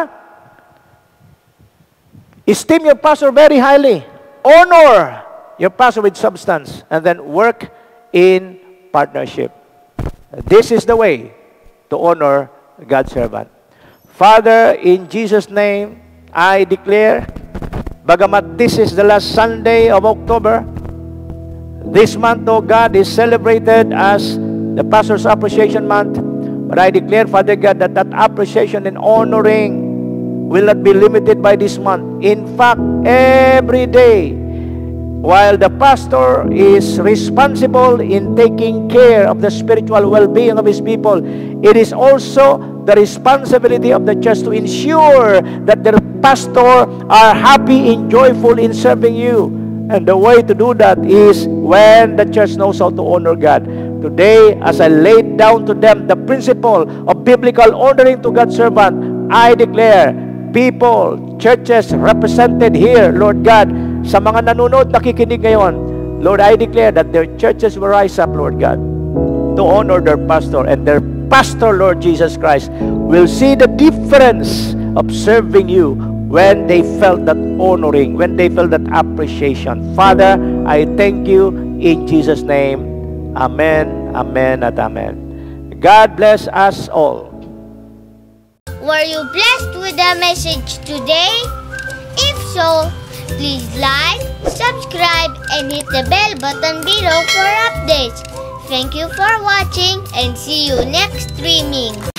Esteem your pastor very highly. Honor your pastor with substance. And then work in partnership. This is the way to honor God's servant. Father, in Jesus' name, I declare, bagamat this is the last Sunday of October, this month, oh God, is celebrated as the Pastor's Appreciation Month. But I declare, Father God, that appreciation and honoring will not be limited by this month. In fact, every day, while the pastor is responsible in taking care of the spiritual well-being of his people, it is also the responsibility of the church to ensure that their pastor are happy and joyful in serving you. And the way to do that is when the church knows how to honor God. Today, as I laid down to them the principle of biblical honoring to God's servant, I declare, people, churches represented here, Lord God, sa mga nanonood, nakikinig ngayon, Lord, I declare that their churches will rise up, Lord God, to honor their pastor, and their pastor, Lord Jesus Christ, will see the difference of serving you when they felt that honoring, when they felt that appreciation. Father, I thank you in Jesus' name. Amen, amen, at amen. God bless us all. Were you blessed with the message today? If so, please like, subscribe, and hit the bell button below for updates. Thank you for watching and see you next streaming.